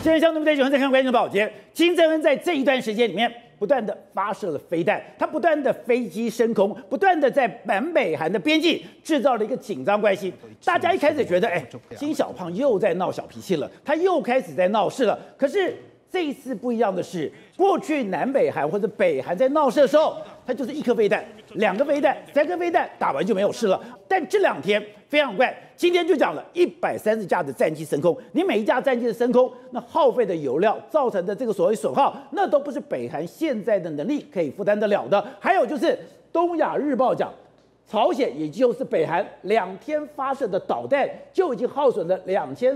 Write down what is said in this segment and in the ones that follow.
现在相对不在九，在看关键的报节。金正恩在这一段时间里面，不断的发射了飞弹，他不断的飞机升空，不断的在南北韩的边境制造了一个紧张关系。大家一开始觉得，金小胖又在闹小脾气了，他又开始在闹事了。可是这一次不一样的是，过去南北韩或者北韩在闹事的时候，它就是一颗飞弹、2个飞弹、3颗飞弹，打完就没有事了。但这2天非常怪，今天就讲了130架的战机升空，你每一架战机的升空，那耗费的油料造成的这个所谓损耗，那都不是北韩现在的能力可以负担得了的。还有就是《东亚日报》讲，朝鲜也就是北韩2天发射的导弹就已经耗损了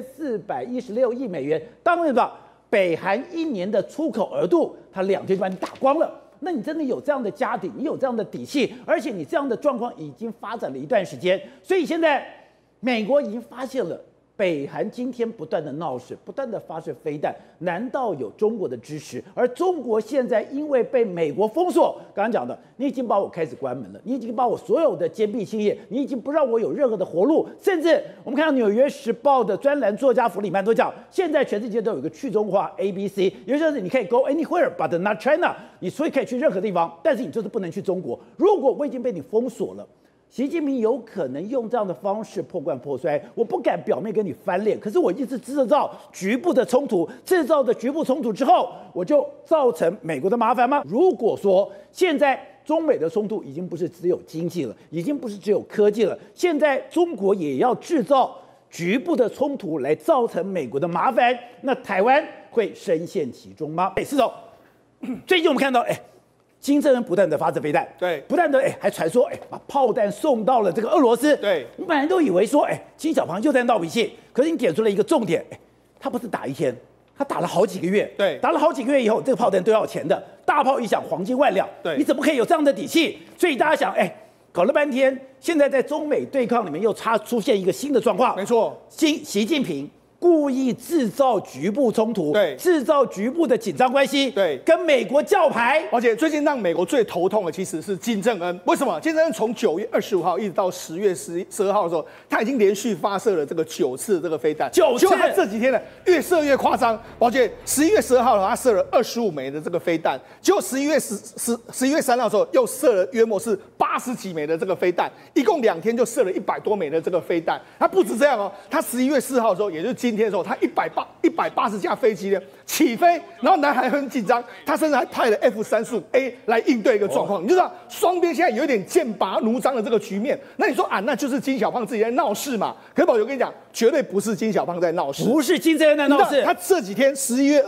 2416亿美元。当然吧，北韩1年的出口额度，它2天就把你打光了。那你真的有这样的家底，你有这样的底气，而且你这样的状况已经发展了一段时间，所以现在美国已经发现了北韩今天不断的闹事，不断的发射飞弹，难道有中国的支持？而中国现在因为被美国封锁，刚刚讲的，你已经把我开始关门了，你已经把我所有的坚壁清野，你已经不让我有任何的活路，甚至我们看到《纽约时报》的专栏作家弗里曼都讲，现在全世界都有一个去中化 ABC， 也就是你可以 go anywhere but not China， 你所以可以去任何地方，但是你就是不能去中国。如果我已经被你封锁了，习近平有可能用这样的方式破罐破摔，我不敢表面跟你翻脸，可是我一直制造局部的冲突，制造的局部冲突之后，我就造成美国的麻烦吗？如果说现在中美的冲突已经不是只有经济了，已经不是只有科技了，现在中国也要制造局部的冲突来造成美国的麻烦，那台湾会深陷其中吗？施总，最近我们看到，金正恩不断的发射飞弹， 对， 不断的还传说把炮弹送到了这个俄罗斯， 对， 我本来都以为说金小胖又在闹脾气，可是你点出了一个重点，他不是打1天，他打了好几个月， 对， 打了好几个月以后，这个炮弹都要钱的，大炮一响黄金万两， 对， 你怎么可以有这样的底气？所以大家想，搞了半天，现在在中美对抗里面又出现一个新的状况， 没错， 习近平故意制造局部冲突， 对， 制造局部的紧张关系， 对， 跟美国叫牌。 而且最近让美国最头痛的其实是金正恩，为什么？金正恩从9月25号一直到10月12号的时候，他已经连续发射了这个9次这个飞弹 ，9次， 就他这几天呢越射越夸张。而且11月12号的话，他射了25枚的这个飞弹，结果11月3号的时候又射了约莫是80几枚的这个飞弹，一共2天就射了100多枚的这个飞弹。他不止这样哦，他11月4号的时候，也就是今天的时候，他180架飞机呢起飞，然后南韩很紧张，他甚至还派了 F-35A 来应对一个状况。你就知道双边现在有一点剑拔弩张的这个局面。那你说那就是金小胖自己在闹事嘛？可是宝友跟你讲，绝对不是金小胖在闹事， 不是金正恩在闹事。 他这几天11月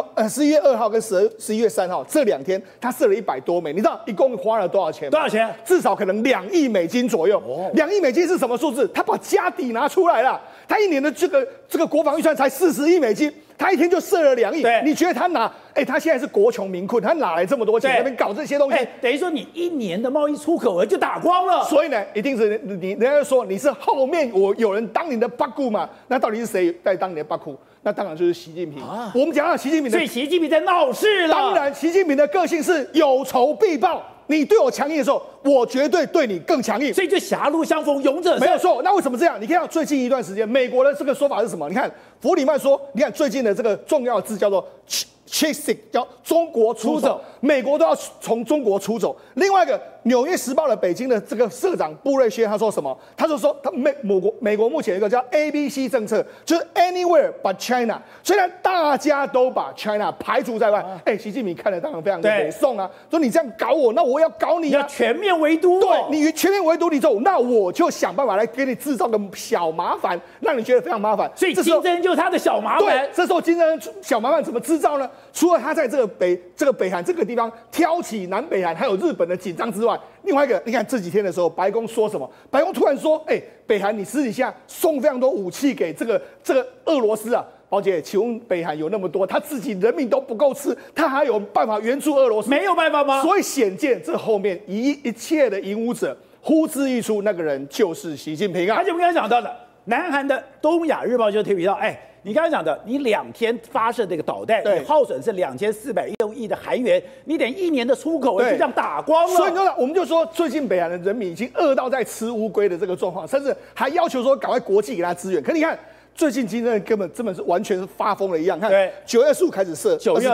2号跟11月3号这2天，他射了100多枚。你知道一共花了多少钱吗？ 多少钱？ 至少可能2亿美金左右。2亿美金是什么数字？他把家底拿出来了。他1年的这个国防预算才40亿美金，他1天就射了2亿。你觉得他他现在是国穷民困，他哪来这么多钱在那边搞这些东西？ 等于说你1年的贸易出口额就打光了。 所以呢，一定是人家说你是后面有人当你的八股嘛？那到底是谁在当你的八股？那当然就是习近平。我们讲到习近平所以习近平在闹事了。 当然，习近平的个性是有仇必报。你对我强硬的时候，我绝对对你更强硬， 所以就狭路相逢勇者胜。 没有错。那为什么这样？你看到最近一段时间，美国的这个说法是什么？你看弗里曼说，你看最近的这个重要的字叫做 "chasing"， 叫中国出走，美国都要从中国出走。另外一个《纽约时报》的北京的这个社长布瑞轩他说什么？他就说美国目前有一个叫 ABC 政策，就是 Anywhere but China。虽然大家都把 China 排除在外，习近平看了当然非常的北宋啊，说你这样搞我，那我要搞你啊， 要全面围堵。 对，你全面围堵你之后，那我就想办法来给你制造个小麻烦，让你觉得非常麻烦。 所以金正恩就是他的小麻烦。 对，这时候金正恩小麻烦怎么制造呢？除了他在这个北韩这个地方挑起南北韩还有日本的紧张之外，另外一个，你看这几天的时候，白宫说什么？白宫突然说，北韩你私底下送非常多武器给这个俄罗斯啊。宝姐，请问北韩有那么多，他自己人民都不够吃，他还有办法援助俄罗斯？ 没有办法吗？ 所以显见这后面一切的引武者呼之欲出，那个人就是习近平啊。 而且我们刚才讲到的，南韩的《东亚日报》就提到，你刚才讲的，你2天发射这个导弹，你耗损是2416亿的韩元，你连1年的出口就这样打光了。 所以你说，我们就说，最近北韩的人民已经饿到在吃乌龟的这个状况，甚至还要求说赶快国际给他支援。可你看， 最近金正恩根本是完全是发疯了一样。看 9 月25开始射 ，9月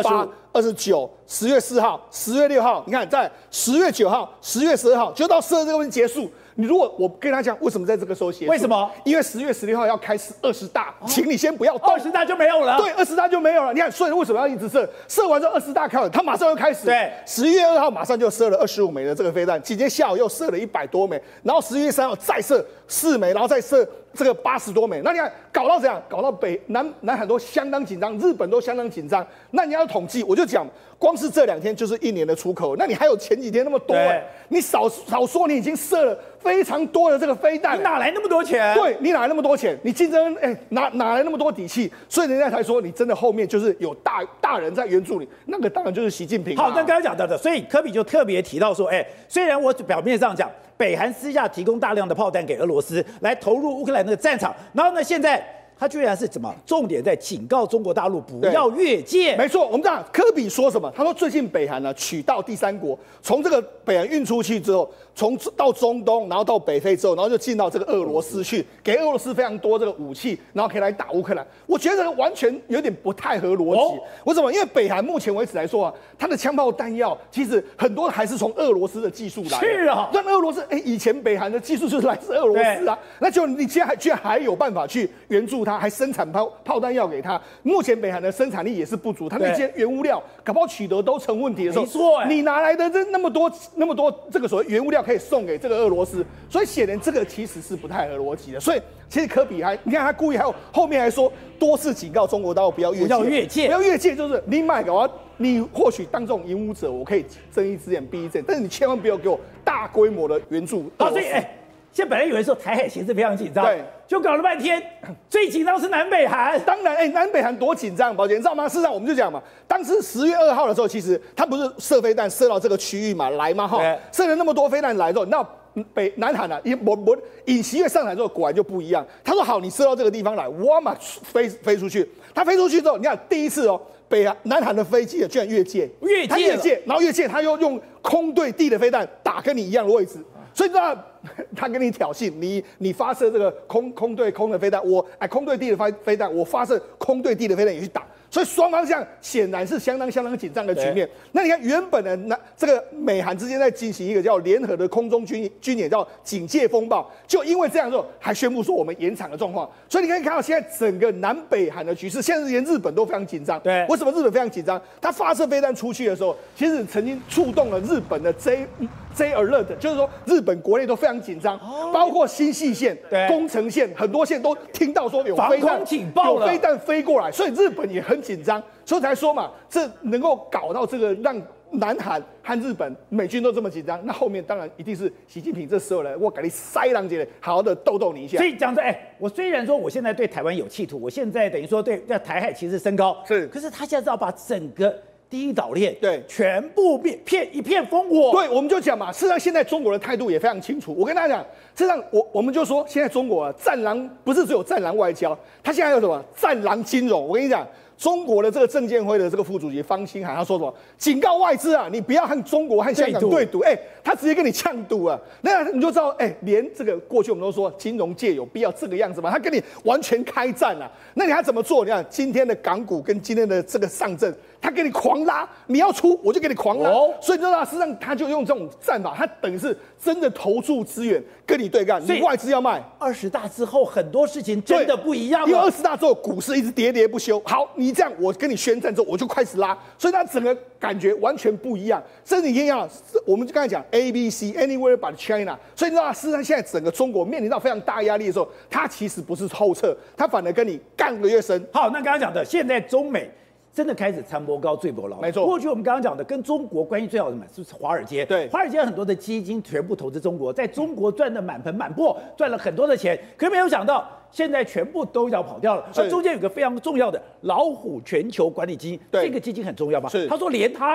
28、29、10月4号、10月6号，你看在10月9号、10月12号，就到射这个问题结束。你如果我跟他讲为什么在这个时候结束？ 为什么？ 因为10月16号要开始20大，请你先不要动 ，20大就没有了。 对，20大就没有了。你看，所以为什么要一直射？射完之后20大开了，他马上又开始。 对 ，11月2号马上就射了25枚的这个飞弹，紧接着下午又射了100多枚，然后11月3号再射4枚，然后再射这个80多枚。那你看搞到怎样？搞到南韩都相当紧张，日本都相当紧张。那你要统计，我就讲，光是这2天就是1年的出口，那你还有前几天那么多你少说你已经射了非常多的这个飞弹， 你哪来那么多钱？ 对，你哪来那么多钱？你金正恩哪来那么多底气？所以人家才说你真的后面就是有大人在援助你，那个当然就是习近平。 好，那刚才讲到的，所以科比就特别提到说，虽然我表面上讲北韩私下提供大量的炮弹给俄罗斯来投入乌克兰的战场，然后呢，现在他居然是怎么重点在警告中国大陆不要越界？ 没错，我们讲科比说什么？他说最近北韩呢取道第3国，从这个北韩运出去之后，到中东，然后到北非之后，然后就进到这个俄罗斯去，给俄罗斯非常多这个武器，然后可以来打乌克兰。我觉得完全有点不太合逻辑。为什么？因为北韩目前为止来说啊，它的枪炮弹药其实很多还是从俄罗斯的技术来的。 是啊， 那俄罗斯以前北韩的技术就是来自俄罗斯啊，那就你居然还有办法去援助他，还生产炮弹药给他。目前北韩的生产力也是不足，他那些原物料搞不好取得都成问题的时候， 没错， 你哪来的那么多这个所谓原物料可以送给这个俄罗斯？所以显然这个其实是不太合逻辑的。所以其实科比你看他故意还有后面还说多次警告中国大陆不要越界，不要越界，就是你买搞啊，你或许当这种引武者，我可以睁一只眼闭一只眼，但是你千万不要给我大规模的援助。 所以现在本来以为说台海形势非常紧张， 对， 就搞了半天，最紧张是南北韩。 当然，南北韩多紧张，宝姐，你知道吗？事实上，我们就讲嘛，当时10月2号的时候，其实他不是射飞弹射到这个区域嘛，来嘛哈，射了那么多飞弹来之后，那南韩啊，尹锡悦上台之后，果然就不一样。他说好，你射到这个地方来，我嘛飞出去。他飞出去之后，你看第一次南韩的飞机居然越界，然后越界，他又用空对地的飞弹打跟你一样的位置。所以他跟你挑衅，你发射这个空对空的飞弹，空对地的飞弹，我发射空对地的飞弹也去打，所以双方这样显然是相当紧张的局面。那你看原本的这个美韩之间在进行一个叫联合的空中军演，叫警戒风暴，就因为这样之后还宣布说我们延长的状况。所以你可以看到现在整个南北韩的局势，现在连日本都非常紧张。 对， 为什么日本非常紧张？他发射飞弹出去的时候，其实曾经触动了日本的 J alert， 就是说日本国内都非常紧张，包括新泻县、宫城县很多县都听到说有飞弹飞过来，所以日本也很紧张，所以才说嘛，这能够搞到这个让南韩和日本美军都这么紧张，那后面当然一定是习近平这时候来，我给你塞浪姐好好的逗你一下。 所以讲着，我虽然说我现在对台湾有企图，我现在等于说对台海其实升高，可是他现在是要把整个第一岛链全部一片烽火。 对，我们就讲嘛，事实上现在中国的态度也非常清楚。我跟大家讲，事实上我们就说，现在中国战狼不是只有战狼外交，他现在有什么战狼金融？我跟你讲。中国的这个证监会的这个副主席方星海他说什么？警告外资啊，你不要和中国和香港对赌。他直接跟你呛赌啊，那你就知道，连这个过去我们都说金融界有必要这个样子吗？他跟你完全开战啊。那你还怎么做？你看今天的港股跟今天的这个上证，他给你狂拉，你要出我就给你狂拉。所以你知道，事实上他就用这种战法，他等于是真的投注资源跟你对干。你外资要卖 20大之后，很多事情真的不一样了。 因为20大之后股市一直跌不休。好，你这样我跟你宣战之后，我就开始拉，所以它整个感觉完全不一样。甚至你看，我们就刚才讲 ABC Anywhere but China， 所以你知道，事实上现在整个中国面临到非常大压力的时候，它其实不是后撤，它反而跟你干个越深。 好，那刚刚讲的，现在中美真的开始参谋高最博老。 没错， 过去我们刚刚讲的跟中国关系最好的是华尔街。 对， 华尔街很多的基金全部投资中国，在中国赚得满盆满钵，赚了很多的钱，可是没有想到。现在全部都要跑掉了，而中间有个非常重要的老虎全球管理基金，这个基金很重要吧？他说连他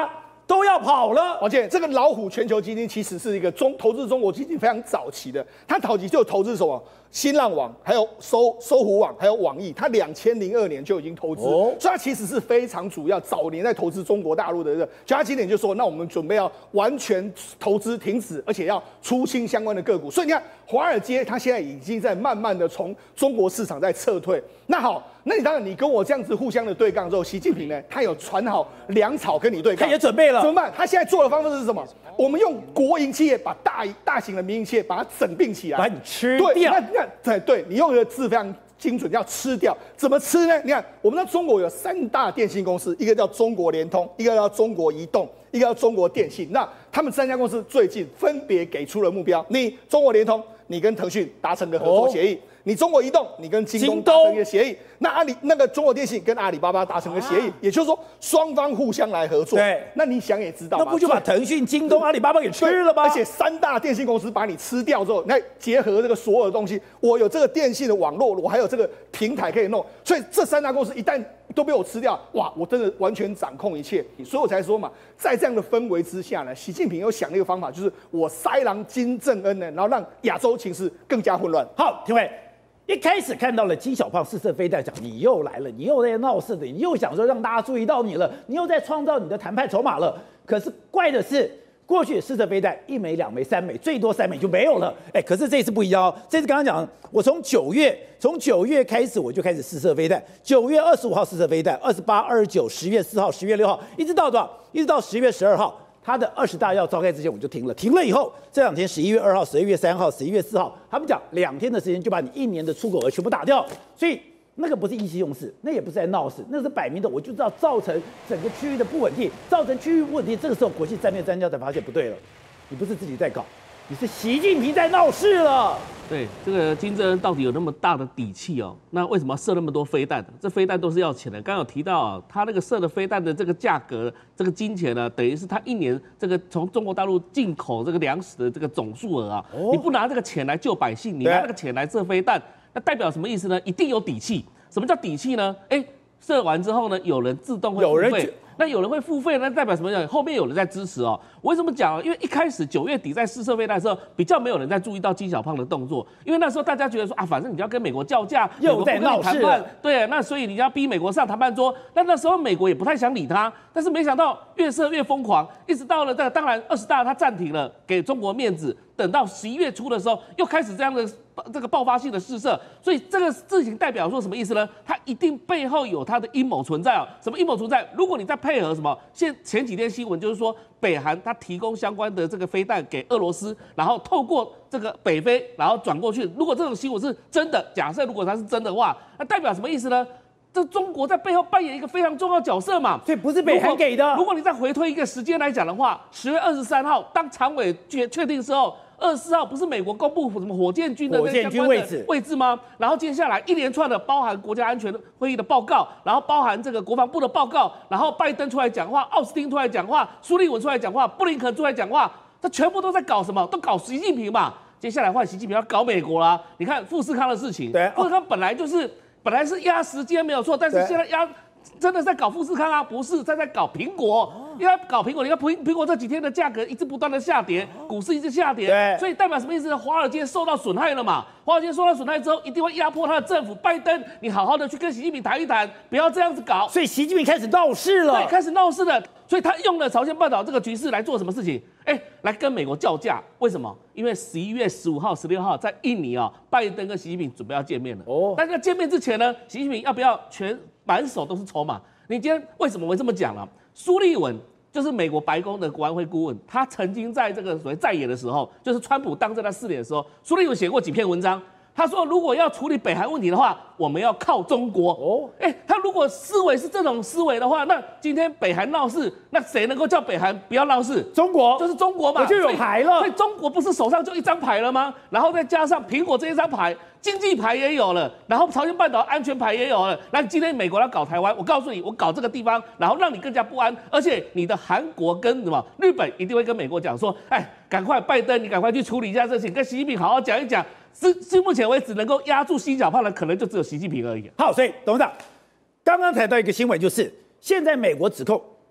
都要跑了。 而且这个老虎全球基金其实是一个投资中国基金非常早期的，它早期就投资什么新浪网，还有搜狐网，还有网易，它2002年就已经投资，所以它其实是非常主要早年在投资中国大陆的人。就他今年就说，那我们准备要完全投资停止，而且要出清相关的个股。所以你看，华尔街它现在已经在慢慢的从中国市场在撤退。那好，那你当然你跟我这样子互相的对杠之后，习近平呢，他有传好粮草跟你对杠， 他也准备了， 怎么办？他现在做的方式是什么？我们用国营企业把大型的民营企业把它整并起来， 把你吃掉。 对，你用的字非常精准，叫吃掉。怎么吃呢？你看，我们在中国有3大电信公司，一个叫中国联通，一个叫中国移动，一个叫中国电信。那他们3家公司最近分别给出了目标，你中国联通，你跟腾讯达成的合作协议。你中国移动，你跟京东达成一个协议，那个中国电信跟阿里巴巴达成个协议，也就是说双方互相来合作。 对， 那你想也知道， 那不就把腾讯、京东、阿里巴巴给吃了吗？ 而且3大电信公司把你吃掉之后，那结合这个所有的东西，我有这个电信的网络，我还有这个平台可以弄，所以这3大公司一旦都被我吃掉，哇，我真的完全掌控一切。所以我才说嘛，在这样的氛围之下呢，习近平又想了一个方法，就是我塞狼金正恩呢，然后让亚洲情势更加混乱。 好，廷伟。一开始看到了金小胖试射飞弹，讲你又来了，你又在闹事的，你又想说让大家注意到你了，你又在创造你的谈判筹码了。可是怪的是，过去试射飞弹1枚、2枚、3枚，最多3枚就没有了。可是这次不一样哦，这次刚刚讲，我从9月开始我就开始试射飞弹，9月25号试射飞弹，28、29、10月4号、10月6号，一直到多少？一直到10月12号。他的20大要召开之前我就停了，停了以后，这2天11月2号、11月3号、11月4号，他们讲2天的时间就把你1年的出口额全部打掉，所以那个不是意气用事，那也不是在闹事，那是摆明的，我就知道造成整个区域的不稳定，造成区域不稳定。这个时候国际战略专家才发现不对了，你不是自己在搞，你是习近平在闹事了。 对，这个金正恩到底有那么大的底气哦？那为什么要射那么多飞弹？这飞弹都是要钱的。刚刚有提到啊，他那个射的飞弹的这个价格，这个金钱呢，等于是他1年这个从中国大陆进口这个粮食的这个总数额啊。你不拿这个钱来救百姓，你拿那个钱来射飞弹，那代表什么意思呢？一定有底气。什么叫底气呢？射完之后呢，有人自动会付费。那有人会付费，那代表什么呢？后面有人在支持哦。我为什么讲？因为一开始9月底在试射飞弹的时候，比较没有人在注意到金小胖的动作，因为那时候大家觉得说啊，反正你要跟美国叫价， 又在闹事了， 对，那所以你要逼美国上谈判桌。那时候美国也不太想理他，但是没想到越射越疯狂，一直到了当然20大他暂停了，给中国面子，等到11月初的时候又开始这样的这个爆发性的试射，所以这个事情代表说什么意思呢？它一定背后有它的阴谋存在哦。什么阴谋存在？如果你再配合什么，前几天新闻就是说，北韩它提供相关的这个飞弹给俄罗斯，然后透过这个北非，然后转过去。如果这种新闻是真的，假设如果它是真的话，那代表什么意思呢？这中国在背后扮演一个非常重要的角色嘛， 所以不是北韩给的。 如果你再回推一个时间来讲的话，10月23号当常委确定之后。24号不是美国公布什么火箭军的位置吗？然后接下来一连串的包含国家安全会议的报告，然后包含这个国防部的报告，然后拜登出来讲话，奥斯汀出来讲话，苏利文出来讲话，布林肯出来讲话，这全部都在搞什么？都搞习近平嘛。接下来换习近平要搞美国啦。你看富士康的事情，富士康本来是压时间没有错，但是现在压。真的在搞富士康啊？不是，在搞苹果，因为搞苹果，你看苹果这几天的价格一直不断的下跌，股市一直下跌，所以代表什么意思呢？华尔街受到损害了嘛？华尔街受到损害之后，一定会压迫他的政府。拜登，你好好的去跟习近平谈一谈，不要这样子搞。 所以习近平开始闹事了， 对，开始闹事了。所以他用了朝鲜半岛这个局势来做什么事情？来跟美国叫价。为什么？因为11月15号、16号在印尼啊，拜登跟习近平准备要见面了。但是见面之前呢，习近平要不要满手都是筹码？你今天为什么会这么讲呢？苏利文就是美国白宫的国安会顾问，他曾经在这个所谓在野的时候，就是川普当政他4年的时候，苏利文写过几篇文章。他说，如果要处理北韩问题的话，我们要靠中国。他如果思维是这种思维的话，那今天北韩闹事，那谁能够叫北韩不要闹事？ 中国， 就是中国嘛， 我就有牌了。 所以中国不是手上就一张牌了吗？然后再加上苹果这一张牌，经济牌也有了，然后朝鲜半岛安全牌也有了。那今天美国要搞台湾，我告诉你，我搞这个地方，然后让你更加不安，而且你的韩国跟日本一定会跟美国讲说，赶快拜登，你赶快去处理一下这事情，跟习近平好好讲一讲。至目前为止，能够压住金小胖的，可能就只有习近平而已。 好，所以董事长刚刚谈到一个新闻，就是现在美国指控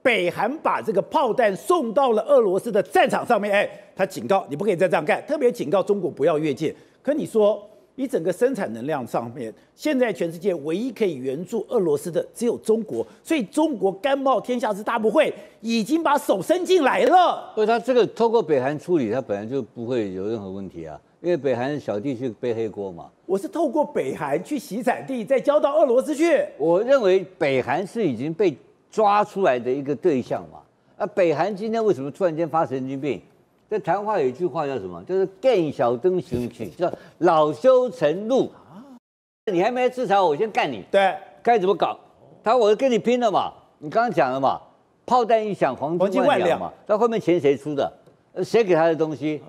北韩把这个炮弹送到了俄罗斯的战场上面，哎，他警告你不可以再这样干，特别警告中国不要越界。可你说，以整个生产能量上面，现在全世界唯一可以援助俄罗斯的只有中国，所以中国甘冒天下之大不讳，已经把手伸进来了。 不是他这个透过北韩处理，他本来就不会有任何问题啊，因为北韩小弟去背黑锅嘛。 我是透过北韩去洗产地，再交到俄罗斯去。 我认为北韩是已经被抓出来的一个对象嘛。北韩今天为什么突然间发神经病？在台湾话有一句话叫什么？就是“见小灯行曲”，叫“恼羞成怒”。你还没制裁我，我先干你。 对， 该怎么搞？我就跟你拼了嘛！你刚刚讲了嘛，炮弹一响，黄金万两嘛。到后面钱谁出的？谁给他的东西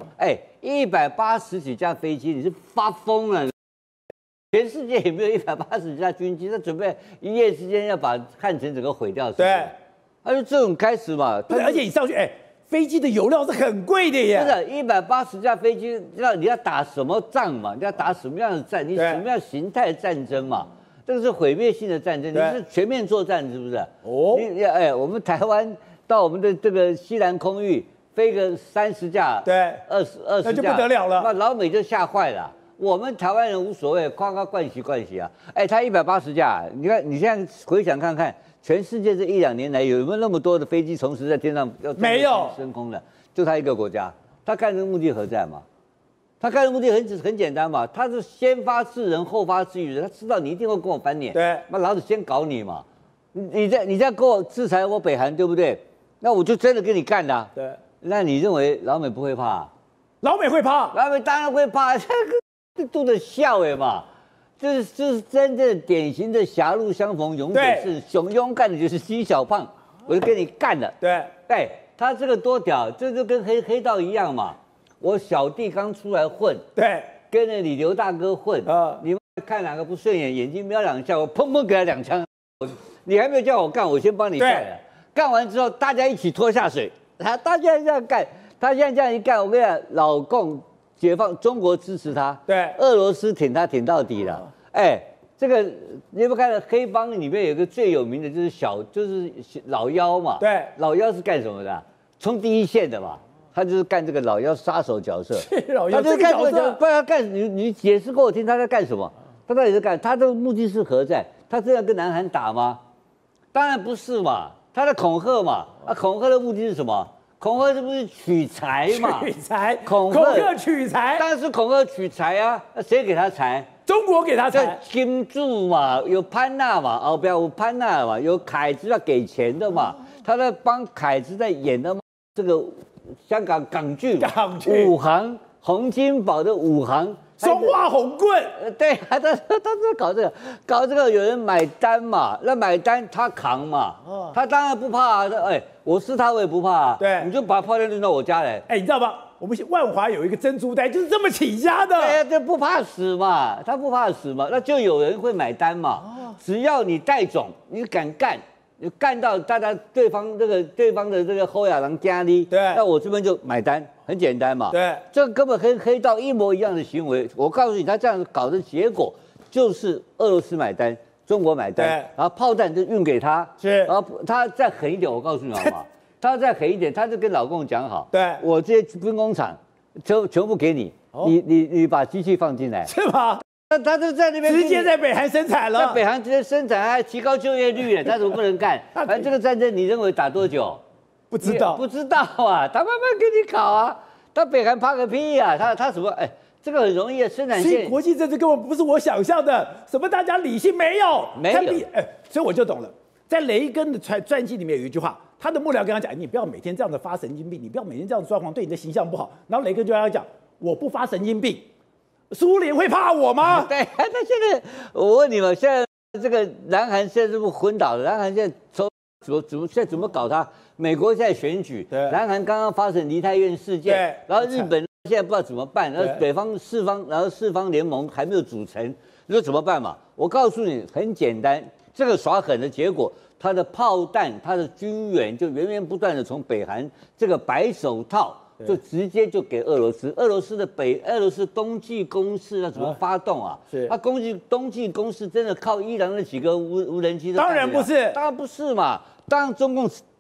？180几架飞机，你是发疯了？全世界也没有180几架军机，他准备一夜之间要把汉城整个毁掉。 对， 他就这种开始嘛。 而且你上去，飞机的油料是很贵的耶。 真的，180架飞机，你要打什么仗嘛？你要打什么样的战？你什么样形态的战争嘛？这个是毁灭性的战争，你是全面作战，是不是？哦，我们台湾到我们的这个西南空域飞个30架， 对，20架，那就不得了了。 那老美就吓坏了。我们台湾人无所谓，夸夸惯习啊。他180架，你看你现在回想看看，全世界这1、2年来有没有那么多的飞机同时在天上没有升空的？就他一个国家，他干这个目的何在嘛？他干的目的很简单嘛，他是先发制人，后发制于人，他知道你一定会跟我翻脸， 对， 那老子先搞你嘛，你再跟我制裁我北韩，对不对？那我就真的跟你干了， 对。 那你认为老美不会怕？ 老美会怕， 老美当然会怕，这度的笑嘛，就是真正典型的狭路相逢勇者是熊勇干的就是金小胖，我就跟你干了， 对， 他这个多屌，这就跟黑道一样嘛。我小弟刚出来混， 对， 跟着你刘大哥混，你们看哪个不顺眼，眼睛瞄2下，我砰砰给他2枪，你还没有叫我干，我先帮你干了。干完之后，大家一起拖下水，大家这样干，他现在这样一干，我跟你讲，老共解放中国支持他， 对， 俄罗斯挺他挺到底了。这个你有没有看到黑帮里面有一个最有名的就是老幺嘛？ 对， 老幺是干什么的？冲第一线的嘛。他就是干这个老幺杀手角色，他就是干这个角色，不然他干你解释给我听，他在干什么？他到底在干？他的目的是何在？他真要跟南韩打吗？当然不是嘛，他在恐吓嘛。恐吓的目的是什么？恐吓是不是取财嘛？ 取财， 恐吓取财， 当然是恐吓取财啊！那谁给他财？ 中国给他财。 金柱嘛，有潘娜嘛，后边有潘娜嘛，有凯子要给钱的嘛，他在帮凯子在演的嘛，这个。香港港剧武行，洪金宝的武行， 松花红棍， 对，他在搞这个，有人买单嘛，那买单他扛嘛，他当然不怕啊，我是他我也不怕啊， 对， 你就把炮弹扔到我家来， 你知道吗？我们万华有一个珍珠袋，就是这么起家的， 这不怕死嘛，他不怕死嘛，那就有人会买单嘛，只要你带种，你敢干。你干到大家对方的这个后亚郎家里， 对， 那我这边就买单，很简单嘛。 对， 这根本跟黑道一模一样的行为。我告诉你，他这样搞的结果就是俄罗斯买单，中国买单，然后炮弹就运给他， 是， 然后他再狠一点，我告诉你好不好？他再狠一点，他就跟老共讲好， 对， 我这些兵工厂全部给你，你把机器放进来， 是吗？ 他就在那边直接在北韩生产了， 在北韩直接生产，还提高就业率他怎么不能干？反正这个战争你认为打多久？ 不知道啊，他慢慢给你搞啊。他北韩怕个屁啊！他什么？这个很容易啊，生产线。 所以国际政治根本不是我想象的，什么大家理性没有，所以我就懂了。在雷根的传记里面有一句话，他的幕僚跟他讲：“你不要每天这样的发神经病，你不要每天这样状况，对你的形象不好。”然后雷根就跟他讲：“我不发神经病。”苏联会怕我吗？ 对，那现在我问你们，现在这个南韩现在是不是昏倒了？南韩现在怎么搞它？美国现在选举，南韩刚刚发生梨泰院事件，然后日本现在不知道怎么办，然后北方四方联盟还没有组成，你说怎么办嘛？我告诉你，很简单，这个耍狠的结果，它的炮弹、它的军援就源源不断的从北韩这个白手套。就直接就给俄罗斯，俄罗斯冬季攻势要怎么发动啊？ 是， 冬季攻势真的靠伊朗那几个无人机？ 当然不是， 当然不是嘛！当然中共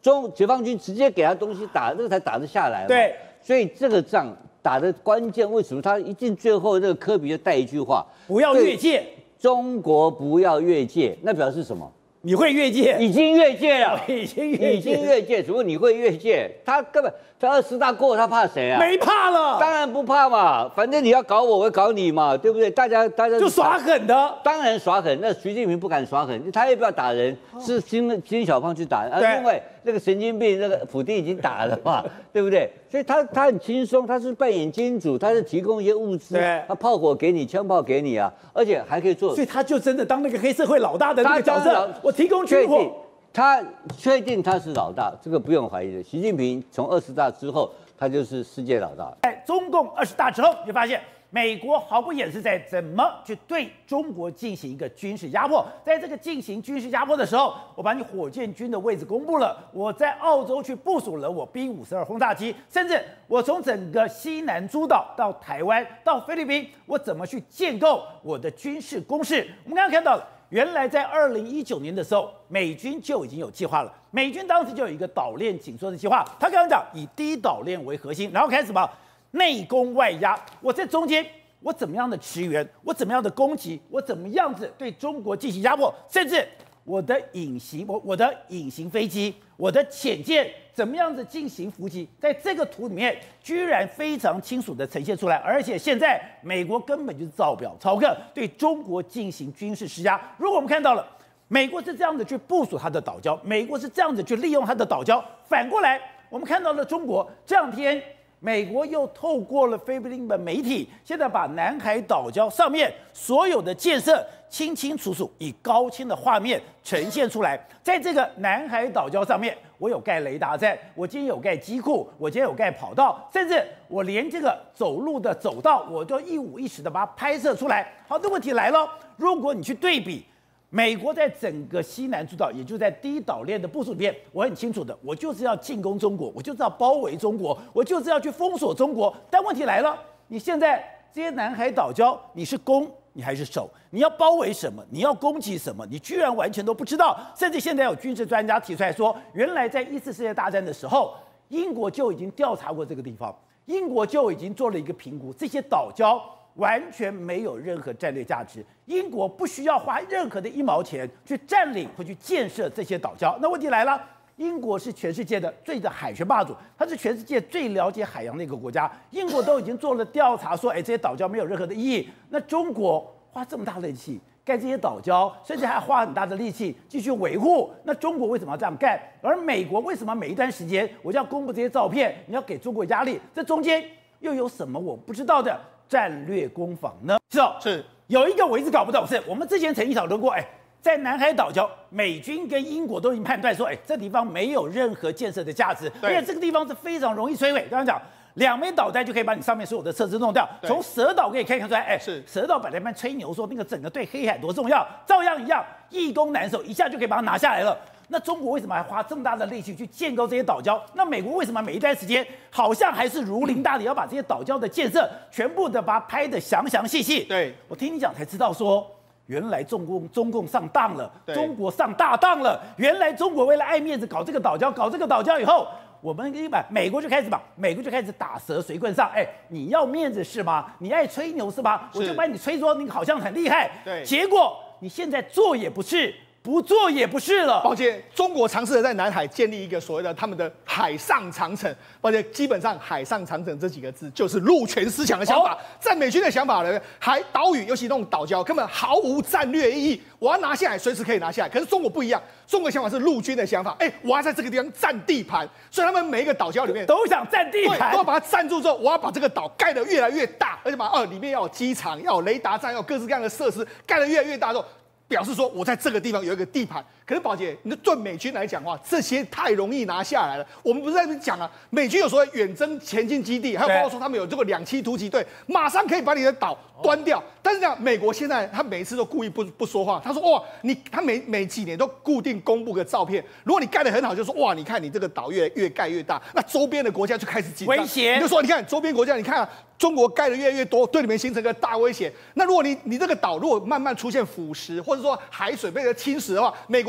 解放军直接给他东西打，这个才打得下来嘛。 对， 所以这个仗打的关键，为什么他一进最后，这个科比就带一句话： 不要越界， 中国不要越界，那表示什么？ 你会越界， 已经越界了， 已经越界， 只不过你会越界，他根本他20大过，他怕谁啊？ 没怕了， 当然不怕嘛，反正你要搞我，我会搞你嘛，对不对？大家就耍狠的， 当然耍狠。那习近平不敢耍狠，他也不要打人，是金小胖去打人，因为那个神经病，那个普丁已经打了嘛，对不对？所以他很轻松，他是扮演金主，他是提供一些物资，他炮火给你，枪炮给你啊，而且还可以做， 所以他就真的当那个黑社会老大的那个角色，我提供军火。 他确定他是老大，这个不用怀疑的。习近平从20大之后，他就是世界老大。 在中共20大之后，你就发现美国毫不掩饰在怎么去对中国进行一个军事压迫。在这个进行军事压迫的时候，我把你火箭军的位置公布了，我在澳洲去部署了我 B-52轰炸机，甚至我从整个西南诸岛到台湾到菲律宾，我怎么去建构我的军事攻势。我们刚刚看到了。原来在2019年的时候，美军就已经有计划了。美军当时就有一个岛链紧缩的计划。他刚刚讲以第一岛链为核心，然后开始什么内攻外压。我在中间，我怎么样的驰援，我怎么样的攻击，我怎么样子对中国进行压迫，甚至我的隐形飞机，我的潜舰怎么样子进行伏击，在这个图里面居然非常清楚的呈现出来，而且现在美国根本就是照表操课，对中国进行军事施压。如果我们看到了美国是这样子去部署它的岛礁，美国是这样子去利用它的岛礁，反过来我们看到了中国这两天。美国又透过了菲律宾的媒体，现在把南海岛礁上面所有的建设清清楚楚以高清的画面呈现出来。在这个南海岛礁上面，我有盖雷达站，我今天有盖机库，我今天有盖跑道，甚至我连这个走路的走道，我都一五一十的把它拍摄出来。好，这问题来了，如果你去对比。美国在整个西南诸岛，也就在第一岛链的部署里面，我很清楚的，我就是要进攻中国，我就是要包围中国，我就是要去封锁中国。但问题来了，你现在这些南海岛礁，你是攻你还是守？你要包围什么？你要攻击什么？你居然完全都不知道。甚至现在有军事专家提出来说，原来在1次世界大战的时候，英国就已经调查过这个地方，英国就已经做了一个评估，这些岛礁。完全没有任何战略价值，英国不需要花任何的1毛钱去占领或去建设这些岛礁。那问题来了，英国是全世界的最的海权霸主，它是全世界最了解海洋的一个国家。英国都已经做了调查，说，这些岛礁没有任何的意义。那中国花这么大的力气盖这些岛礁，甚至还花很大的力气继续维护，那中国为什么要这样干？而美国为什么每一段时间我就要公布这些照片？你要给中国压力？这中间又有什么我不知道的？战略攻防呢？是有一个我一直搞不懂，是我们之前曾经讨论过，在南海岛礁，美军跟英国都已经判断说，这地方没有任何建设的价值，而且这个地方是非常容易摧毁。刚刚讲2枚导弹就可以把你上面所有的设施弄掉，从蛇岛可以看出来，蛇岛本来吹牛说那个整个对黑海多重要，照样一样易攻难守，一下就可以把它拿下来了。那中国为什么还花这么大的力气去建构这些岛礁？那美国为什么每一段时间好像还是如临大敌，要把这些岛礁的建设全部的把它拍得详详细细？对，我听你讲才知道说，原来中共上当了，中国上大当了。原来中国为了爱面子搞这个岛礁以后，我们美国就开始打蛇随棍上。你要面子是吗？你爱吹牛是吗？我就把你吹说你好像很厉害。对，结果你现在做也不是。不做也不是了。 抱歉，中国尝试的在南海建立一个所谓的他们的海上长城。抱歉，基本上海上长城这几个字就是陆权思想的想法。在美军的想法呢，岛屿尤其那种岛礁根本毫无战略意义，我要拿下来随时可以拿下来。可是中国不一样，中国想法是陆军的想法。我要在这个地方占地盘，所以他们每一个岛礁里面都想占地盘， 都要把它占住之后，我要把这个岛盖得越来越大，而且里面要有机场，要有雷达站，要有各式各样的设施，盖得越来越大之后。表示说我在这个地方有一个地盘，可是宝姐，你对美军来讲的话，这些太容易拿下来了。我们不是在那边讲啊，美军有所谓远征前进基地，还有包括说他们有这个2栖突击队，马上可以把你的岛端掉。但是这样，美国现在他每一次都故意不说话，他说哇，他每几年都固定公布个照片，如果你盖得很好，就说哇，你看你这个岛越盖越大，那周边的国家就开始紧张， 威胁， 你就说你看周边国家，你看啊。中国盖的越来越多，对你们形成个大威胁。那如果你这个岛如果慢慢出现腐蚀，或者说海水被人侵蚀的话，美国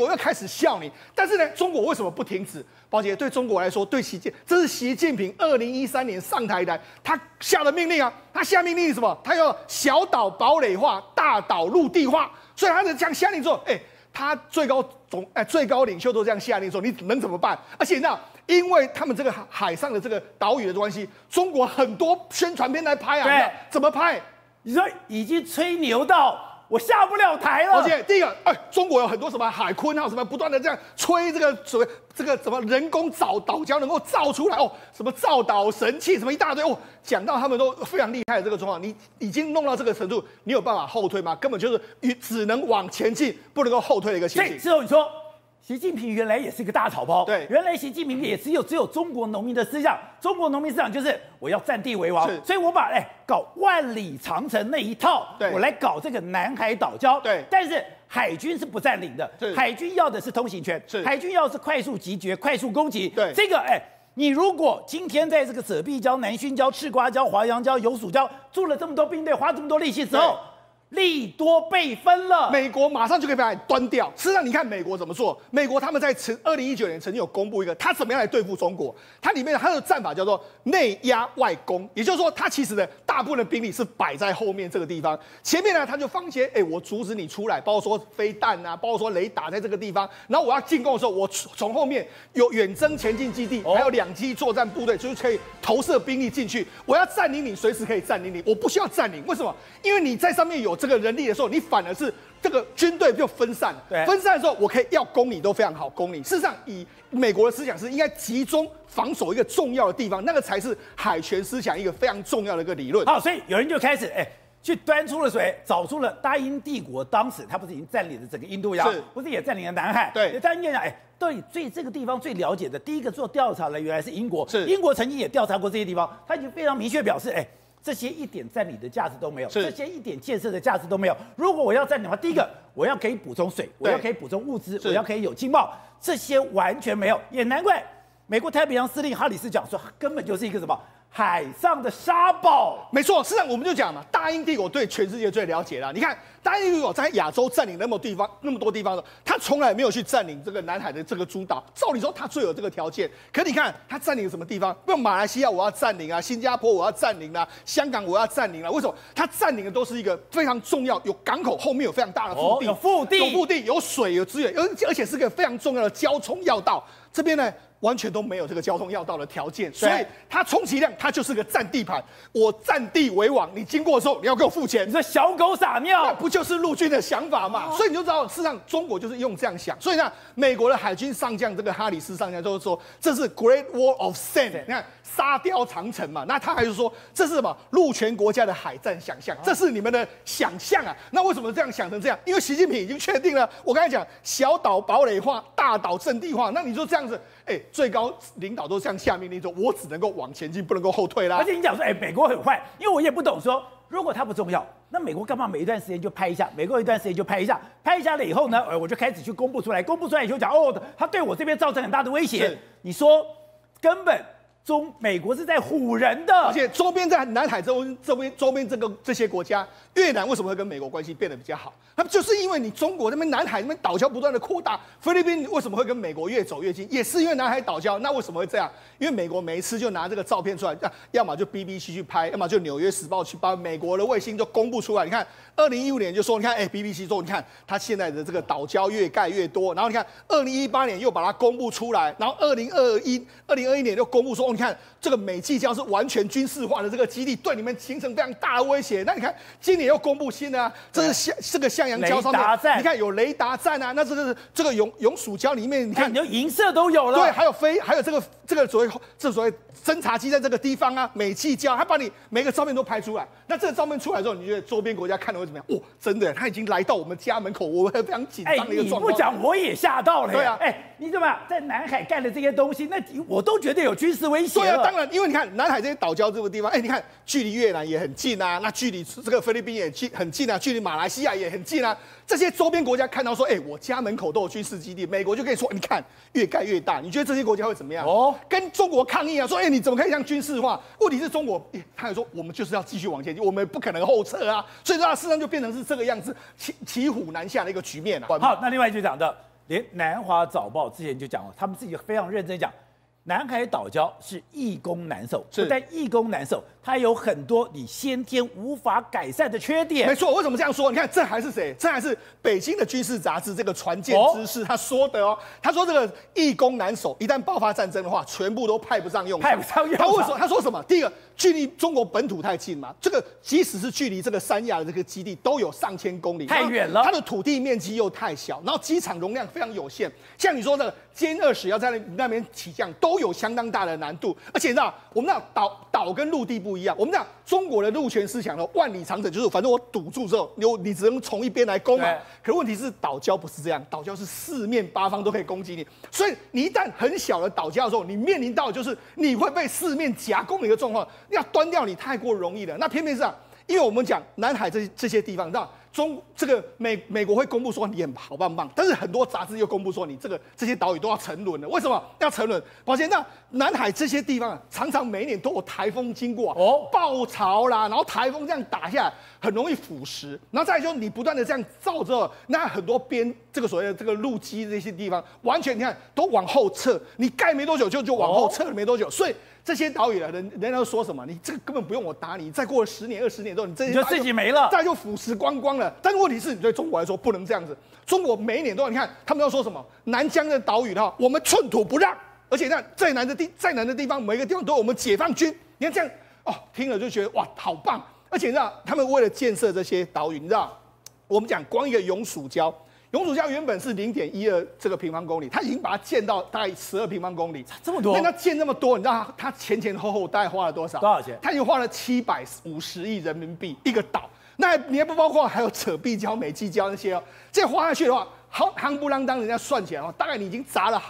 国又开始笑你。但是呢，中国为什么不停止？宝姐，对中国来说，这是习近平2013年上台以来他下的命令啊。他下命令是什么？他要小岛堡垒化，大岛陆地化。所以他这样下令之后，他最高领袖都这样下令说，你能怎么办？而且呢，因为他们这个海上的这个岛屿的关系，中国很多宣传片来拍啊， 对， 怎么拍？ 你说已经吹牛到我下不了台了。 而且第一个，中国有很多什么海鲲啊，什么不断的这样吹这个所谓这个什么人工岛礁能够造出来什么造岛神器，什么一大堆讲到他们都非常厉害的这个状况，你已经弄到这个程度，你有办法后退吗？根本就是只能往前进，不能够后退的一个情形。 之后你说。习近平原来也是一个大草包， 对， 原来习近平也只有中国农民的思想，中国农民思想就是我要占地为王，所以我把搞万里长城那一套，我来搞这个南海岛礁， 对， 但是海军是不占领的，海军要的是通行权，海军要的是快速集决、快速攻击， 对， 这个你如果今天在这个舍壁礁、南薰礁、赤瓜礁、华阳礁、有蜀礁驻了这么多兵队，花这么多力气之后。利多倍分了， 美国马上就可以把它端掉。事实上，你看美国怎么做？美国他们在2019年曾经有公布一个，他怎么样来对付中国？它里面它的战法叫做内压外攻，也就是说，它其实呢大部分的兵力是摆在后面这个地方，前面呢它就放一些，我阻止你出来，包括说飞弹啊，包括说雷达在这个地方，然后我要进攻的时候，我从后面有远征前进基地，还有2机作战部队，就是可以投射兵力进去。我要占领你，随时可以占领你，我不需要占领，为什么？因为你在上面有这个人力的时候，你反而是这个军队就分散了。分散的时候，我可以要攻你都非常好攻你。事实上，以美国的思想是应该集中防守一个重要的地方，那个才是海权思想一个非常重要的一个理论。 好，所以有人就开始去端出了水，找出了大英帝国当时他不是已经占领了整个印度洋，不是也占领了南海？ 对， 大英讲到底这个地方最了解的第一个做调查的原来是英国， 是英国曾经也调查过这些地方，他已经非常明确表示，这些一点占领的价值都没有，这些一点建设的价值都没有。如果我要占领的话，第一个我要可以补充水，我要可以补充物资，我要可以有经贸，这些完全没有，也难怪美国太平洋司令哈里斯讲说，根本就是一个什么海上的沙堡。 没错，事实上我们就讲嘛，大英帝国对全世界最了解了。你看，大英帝国在亚洲占领那么多地方的，他从来没有去占领这个南海的这个诸岛。照理说，他最有这个条件。可你看，他占领什么地方？比如马来西亚我要占领啊，新加坡我要占领啊，香港我要占领啊。为什么？他占领的都是一个非常重要，有港口，后面有非常大的腹地， 有腹地， 有水，有资源，而且是个非常重要的交通要道。这边呢？完全都没有这个交通要道的条件，所以它充其量它就是个占地盘，我占地为王，你经过的时候你要给我付钱。 你说小狗撒尿， 那不就是陆军的想法嘛？所以你就知道，事实上中国就是用这样想。所以呢，美国的海军上将这个哈里斯上将就是说，这是 Great Wall of Sand， 你看沙雕长城嘛。那他还是说这是什么陆权国家的海战想象，这是你们的想象啊。那为什么这样想成这样？因为习近平已经确定了，我刚才讲小岛堡垒化，大岛阵地化，那你就这样子。最高领导都这样下命令说，我只能够往前进，不能够后退啦。 而且你讲说，美国很坏，因为我也不懂说，如果它不重要，那美国干嘛每一段时间就拍一下？美国一段时间就拍一下，拍一下了以后呢，我就开始去公布出来，公布出来以后讲，他对我这边造成很大的威胁。你说根本美国是在唬人的， 而且周边在南海周边这些国家，越南为什么会跟美国关系变得比较好？那就是因为你中国那边南海那边岛礁不断的扩大，菲律宾为什么会跟美国越走越近？也是因为南海岛礁。那为什么会这样？因为美国每一次就拿这个照片出来，要么就 BBC 去拍，要么就纽约时报去把美国的卫星就公布出来。你看，2015年就说，你看BBC 说，你看它现在的这个岛礁越盖越多，然后你看2018年又把它公布出来，然后2021年又公布说，你看这个美济礁是完全军事化的这个基地，对你们形成非常大的威胁。那你看今年又公布新的啊，这是这个向阳礁上面，你看有雷达站啊，那这个永暑礁里面，你看你银色都有了， 对，还有这个所谓侦察机在这个地方啊，美济礁，他把你每个照片都拍出来。那这个照片出来之后，你觉得周边国家看了会怎么样？真的，他已经来到我们家门口，我们非常紧张的一个状况。 你不讲我也吓到了。 对啊， 你怎么在南海干的这些东西，那我都觉得有军事威胁了。 对啊，当然，因为你看南海这些岛礁这个地方，你看距离越南也很近啊，那距离这个菲律宾也很近啊，距离马来西亚也很近啊。这些周边国家看到说，我家门口都有军事基地，美国就可以说，你看越盖越大，你觉得这些国家会怎么样？跟中国抗议啊，说，你怎么可以这样军事化？问题是中国，他也说我们就是要继续往前进，我们不可能后撤啊，所以它事实上就变成是这个样子，骑虎难下的一个局面了。 好，那另外一句讲的， 连南华早报之前就讲了，他们自己非常认真讲，南海岛礁是易攻难守，不但易攻难守，它有很多你先天无法改善的缺点。 没错，为什么这样说？你看，这还是谁？这还是北京的军事杂志这个船舰知识他说的哦。他说这个易攻难守，一旦爆发战争的话，全部都派不上用场。 派不上用场。 他为什么？他说什么？第一个，距离中国本土太近嘛，这个即使是距离这个三亚的这个基地都有上千公里， 太远了。 它的土地面积又太小，然后机场容量非常有限。像你说的歼20要在那边起降，都有相当大的难度。而且你知道，我们知道岛跟陆地不一样，我们知道中国的陆权思想的万里长城就是反正我堵住之后，你只能从一边来攻嘛。可是问题是岛礁不是这样，岛礁是四面八方都可以攻击你，所以你一旦很小的岛礁的时候，你面临到的就是你会被四面夹攻的一个状况，要端掉你太过容易了。那偏偏是啊，因为我们讲南海这些地方，你知道这个美国会公布说你很好棒棒，但是很多杂志又公布说你这些岛屿都要沉沦了。为什么要沉沦？抱歉，那南海这些地方啊，常常每一年都有台风经过暴潮啦，然后台风这样打下来，很容易腐蚀。然后再来就是你不断的这样造之后，那很多这个所谓的这个陆基这些地方，完全你看都往后撤，你盖没多久就往后撤了没多久，所以这些岛屿人家都说什么？你这个根本不用我打你，再过了10年20年之后，你这些你就自己没了， 再就腐蚀光光了。但是问题是，你对中国来说不能这样子。中国每一年都要，你看他们要说什么？南疆的岛屿的话，我们寸土不让，而且再难的地方，每个地方都有我们解放军。你看这样哦，听了就觉得哇，好棒！而且你知道，他们为了建设这些岛屿，你知道，我们讲光一个永暑礁。永暑礁原本是0.12这个平方公里，他已经把它建到大概12平方公里， 这么多。 那他建那么多，你知道他前后大概花了多少？ 多少钱？ 他已经花了750亿人民币一个岛。那你还不包括还有扯壁礁、美济礁那些哦。这花下去的话，夯不啷当，人家算起来哦，大概你已经砸了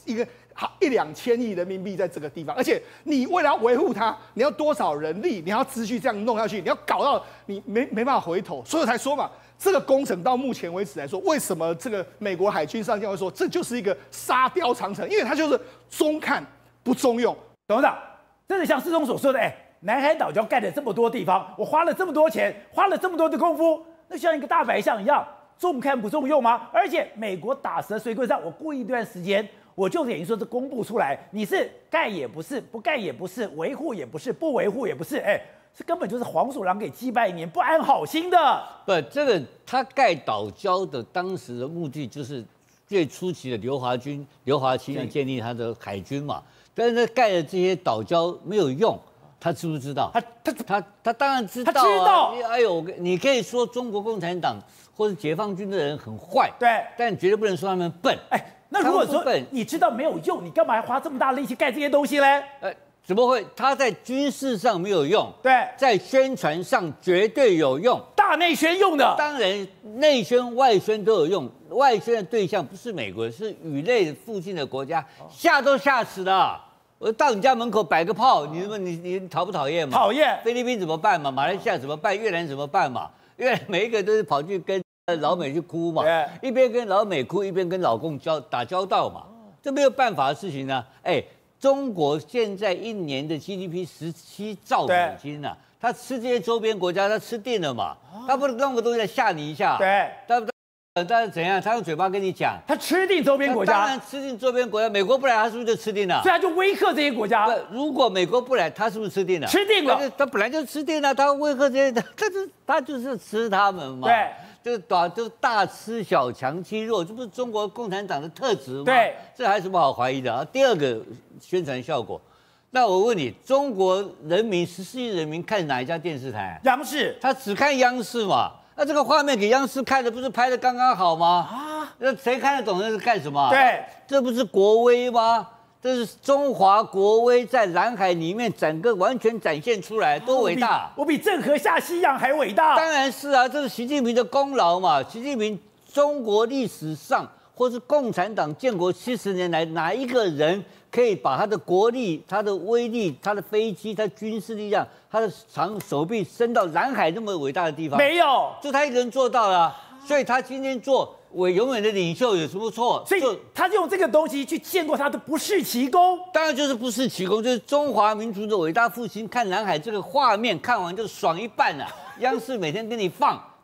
1、2千亿人民币在这个地方，而且你为了要维护它，你要多少人力，你要持续这样弄下去，你要搞到你没办法回头，所以才说嘛。这个工程到目前为止来说，为什么这个美国海军上将会说这就是一个沙雕长城？因为它就是中看不中用。 董事长，真的像世忠所说的，南海岛礁盖了这么多地方，我花了这么多钱，花了这么多的功夫，那像一个大白象一样，重看不重用吗？而且美国打蛇随棍上，我过一段时间，我就等于说是公布出来，你是盖也不是，不盖也不是，维护也不是，不维护也不是，这根本就是黄鼠狼给鸡拜年，不安好心的。 不，这个他盖岛礁的当时的目的就是最初期的刘华清要建立他的海军嘛。但是他盖的这些岛礁没有用，他知不知道？他当然知道啊。他知道。哎呦，你可以说中国共产党或者解放军的人很坏， 对， 但绝对不能说他们笨。 那如果说你知道没有用，你干嘛还花这么大力气盖这些东西嘞？ 怎么会？他在军事上没有用， 对， 在宣传上绝对有用， 大内宣用的。 当然，内宣、外宣都有用。外宣的对象不是美国，是宇内附近的国家，吓都吓死了。我到你家门口摆个炮，你讨不讨厌嘛？ 讨厌。 菲律宾怎么办嘛？马来西亚怎么办？越南怎么办嘛？因为每一个都是跑去跟老美去哭嘛，一边跟老美哭，一边跟老共打交道嘛，这没有办法的事情呢。中国现在1年的 GDP 17兆美金啊，他吃这些周边国家，他吃定了嘛？他不能弄个东西来吓你一下， 对， 但是怎样？他用嘴巴跟你讲， 他吃定周边国家， 当然吃定周边国家。美国不来，他是不是就吃定了？ 所以他就威吓这些国家。 如果美国不来，他是不是吃定了？ 吃定了， 他本来就吃定了，他威吓这些，他就是吃他们嘛。 对。 就大吃小强欺弱，这不是中国共产党的特质吗？ 对， 这还有什么好怀疑的啊？第二个宣传效果，那我问你，中国人民14亿人民看哪一家电视台？ 央视， 他只看央视嘛？那这个画面给央视看的，不是拍的刚刚好吗？那谁看得懂那是干什么？ 对， 这不是国威吗？这是中华国威在南海里面整个完全展现出来，多伟大！ 我比郑和下西洋还伟大。 当然是啊，这是习近平的功劳嘛。习近平中国历史上或是共产党建国70年来，哪一个人可以把他的国力、他的威力、他的飞机、他军事力量、他的长手臂伸到南海那么伟大的地方？ 没有， 就他一个人做到了。所以他今天做永远的领袖有什么错？ 所以他用这个东西去见过他的不世奇功， 当然就是不世奇功，就是中华民族的伟大复兴。看南海这个画面，看完就爽一半了。央视每天给你放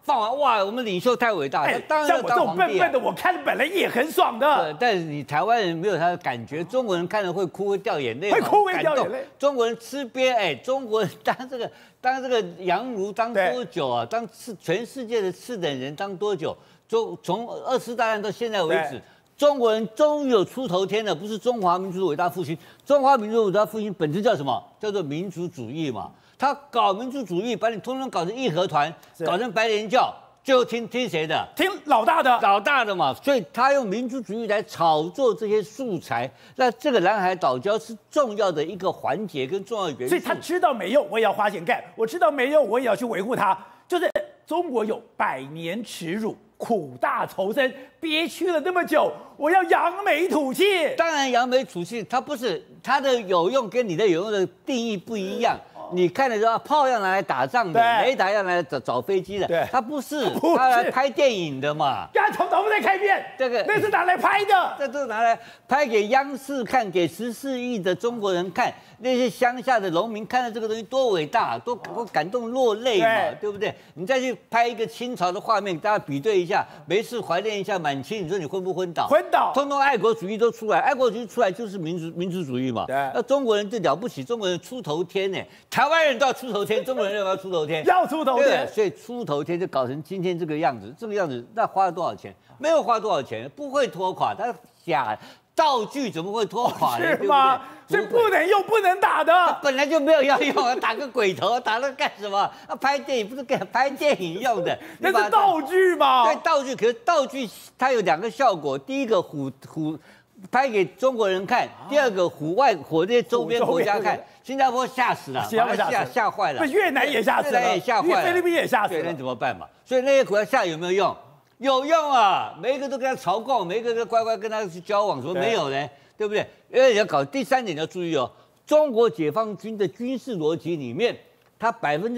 放完，哇，我们领袖太伟大，当然像我这种笨笨的，我看本来也很爽的。 但是你台湾人没有他的感觉，中国人看了会哭会掉眼泪， 会哭会掉眼泪。 中国人吃瘪，中国人当这个洋奴当多久啊？当全世界的次等人当多久？从2次大战到现在为止。中国人终于有出头天了，不是中华民族的伟大复兴。中华民族的伟大复兴本质叫什么？叫做民族主义嘛。他搞民族主义，把你通通搞成义和团，搞成白莲教，就听谁的？ 听老大的， 老大的嘛。所以他用民族主义来炒作这些素材。那这个南海岛礁是重要的一个环节跟重要的元素。 所以他知道没用，我也要花钱干；我知道没用，我也要去维护它。就是中国有百年耻辱。苦大仇深，憋屈了那么久，我要扬眉吐气。 当然，扬眉吐气，它不是它的有用跟你的有用的定义不一样。你看的时候，炮要拿来打仗的，雷达要拿来找飞机的，它不是，它来拍电影的嘛。 刚才从头再看一遍， 这个那是拿来拍的， 这都拿来拍给央视看，给14亿的中国人看，那些乡下的农民看到这个东西多伟大，多感动落泪嘛，对不对？你再去拍一个清朝的画面，大家比对一下，没事怀念一下满清，你说你昏不昏倒？ 昏倒， 通通爱国主义都出来，爱国主义出来就是民族主义嘛。那中国人最了不起，中国人出头天呢。台湾人都要出头天，中国人要不要出头天？ 要出头天， 所以出头天就搞成今天这个样子，那花了多少钱？没有花多少钱，不会拖垮。但假道具怎么会拖垮呢？ 是吗？所以不能用，不能打的。 他本来就没有要用啊，打个鬼头，打那干什么？拍电影不是给拍电影用的， 那是道具嘛？ 对，道具。可是道具它有2个效果，第一个唬拍给中国人看，第二个唬这些周边国家看。新加坡吓死了，吓坏了。 越南也吓死了， 越南也吓坏了， 菲律宾也吓死了。 那怎么办嘛？所以那些国家下有没有用？有用啊！每一个都跟他朝贡，每一个都乖乖跟他去交往，说没有呢，对不对？因为你要搞第3点，你要注意哦，中国解放军的军事逻辑里面，他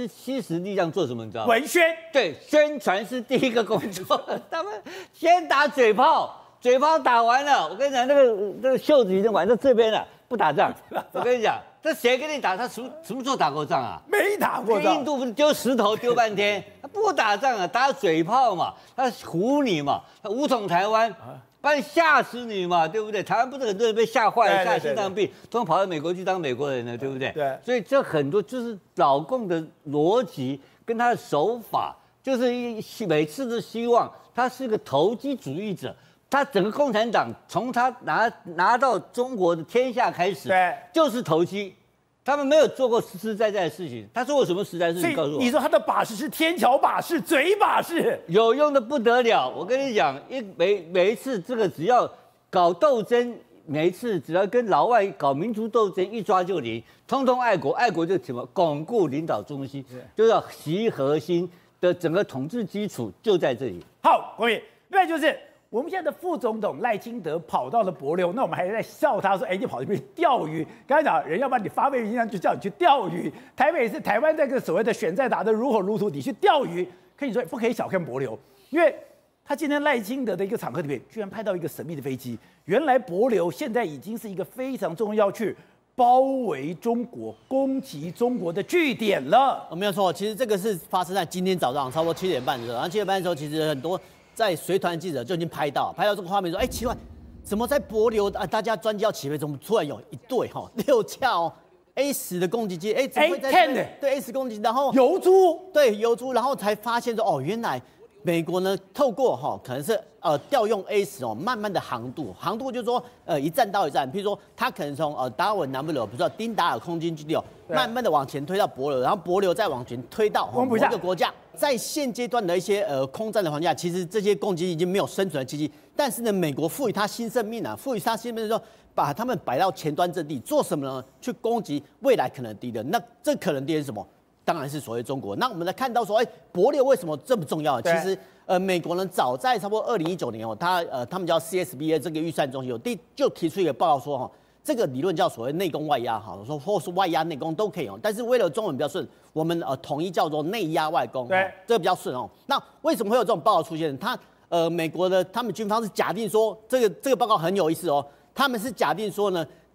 70%力量做什么？你知道吗？ 文宣。对， 宣传是第一个工作，他们先打嘴炮。嘴炮打完了，我跟你讲，那个袖子已经挽到这边了，不打仗。我跟你讲，这谁跟你打？他什么时候打过仗啊？ 没打过仗。 印度不是丢石头丢半天，他不打仗啊，打嘴炮嘛，他唬你嘛，他武统台湾，把你吓死你嘛，对不对？台湾不是很多人被吓坏了，吓心脏病，通通跑到美国去当美国人了，对不对？ 对。 所以这很多就是老共的逻辑跟他的手法，就是每次都希望他是个投机主义者。他整个共产党从他拿到中国的天下开始， 对， 就是投机，他们没有做过实实在在的事情。他做过什么实在的事情？告诉我。 你说他的把式是天桥把式、嘴把式， 有用的不得了。我跟你讲，每一次这个只要搞斗争，每一次只要跟老外搞民族斗争，一抓就灵，通通爱国，爱国就什么巩固领导中心，就要习核心的整个统治基础就在这里。 好，国民，另外就是。我们现在的副总统赖清德跑到了帛琉，那我们还在笑他说：“哎，你跑去那边钓鱼。”刚才讲人要把你发配印象，就叫你去钓鱼。台北是台湾这个所谓的选战打得如火如荼，你去钓鱼，可以说不可以小看帛琉，因为他今天赖清德的一个场合里面，居然拍到一个神秘的飞机。原来帛琉现在已经是一个非常重要去包围中国、攻击中国的据点了。 没有错，其实这个是发生在今天早上差不多7点半的时候，然后7点半的时候，其实很多。在随团记者就已经拍到这个画面，说：“哎，奇怪，怎么在帛琉啊？大家专机要起飞，怎么突然有一队6架A10的攻击机？哎，怎么会在 A10的对 A10攻击，然后油猪， 对油猪，然后才发现说，哦，原来美国呢透过可能是调用 A10慢慢的航度就是说一站到一站，譬如说它可能从达尔文南部的比如说丁达尔空军基地慢慢的往前推到帛琉，然后帛琉再往前推到某一个国家。在现阶段的一些空战的环境下，其实这些攻击已经没有生存的机器，但是呢，美国赋予它新生命啊，赋予它新生命之后，把他们摆到前端阵地，做什么呢？去攻击未来可能敌人。那这可能敌人是什么？当然是所谓中国。那我们来看到说，哎，帛琉为什么这么重要？其实美国呢早在差不多2019年他们叫 CSBA 这个预算中心就提出一个报告说这个理论叫所谓内攻外压说或是外压内攻都可以但是为了中文比较顺，我们统一叫做内压外攻，对，这个比较顺那为什么会有这种报告出现？美国的他们军方是假定说这个报告很有意思他们是假定说呢，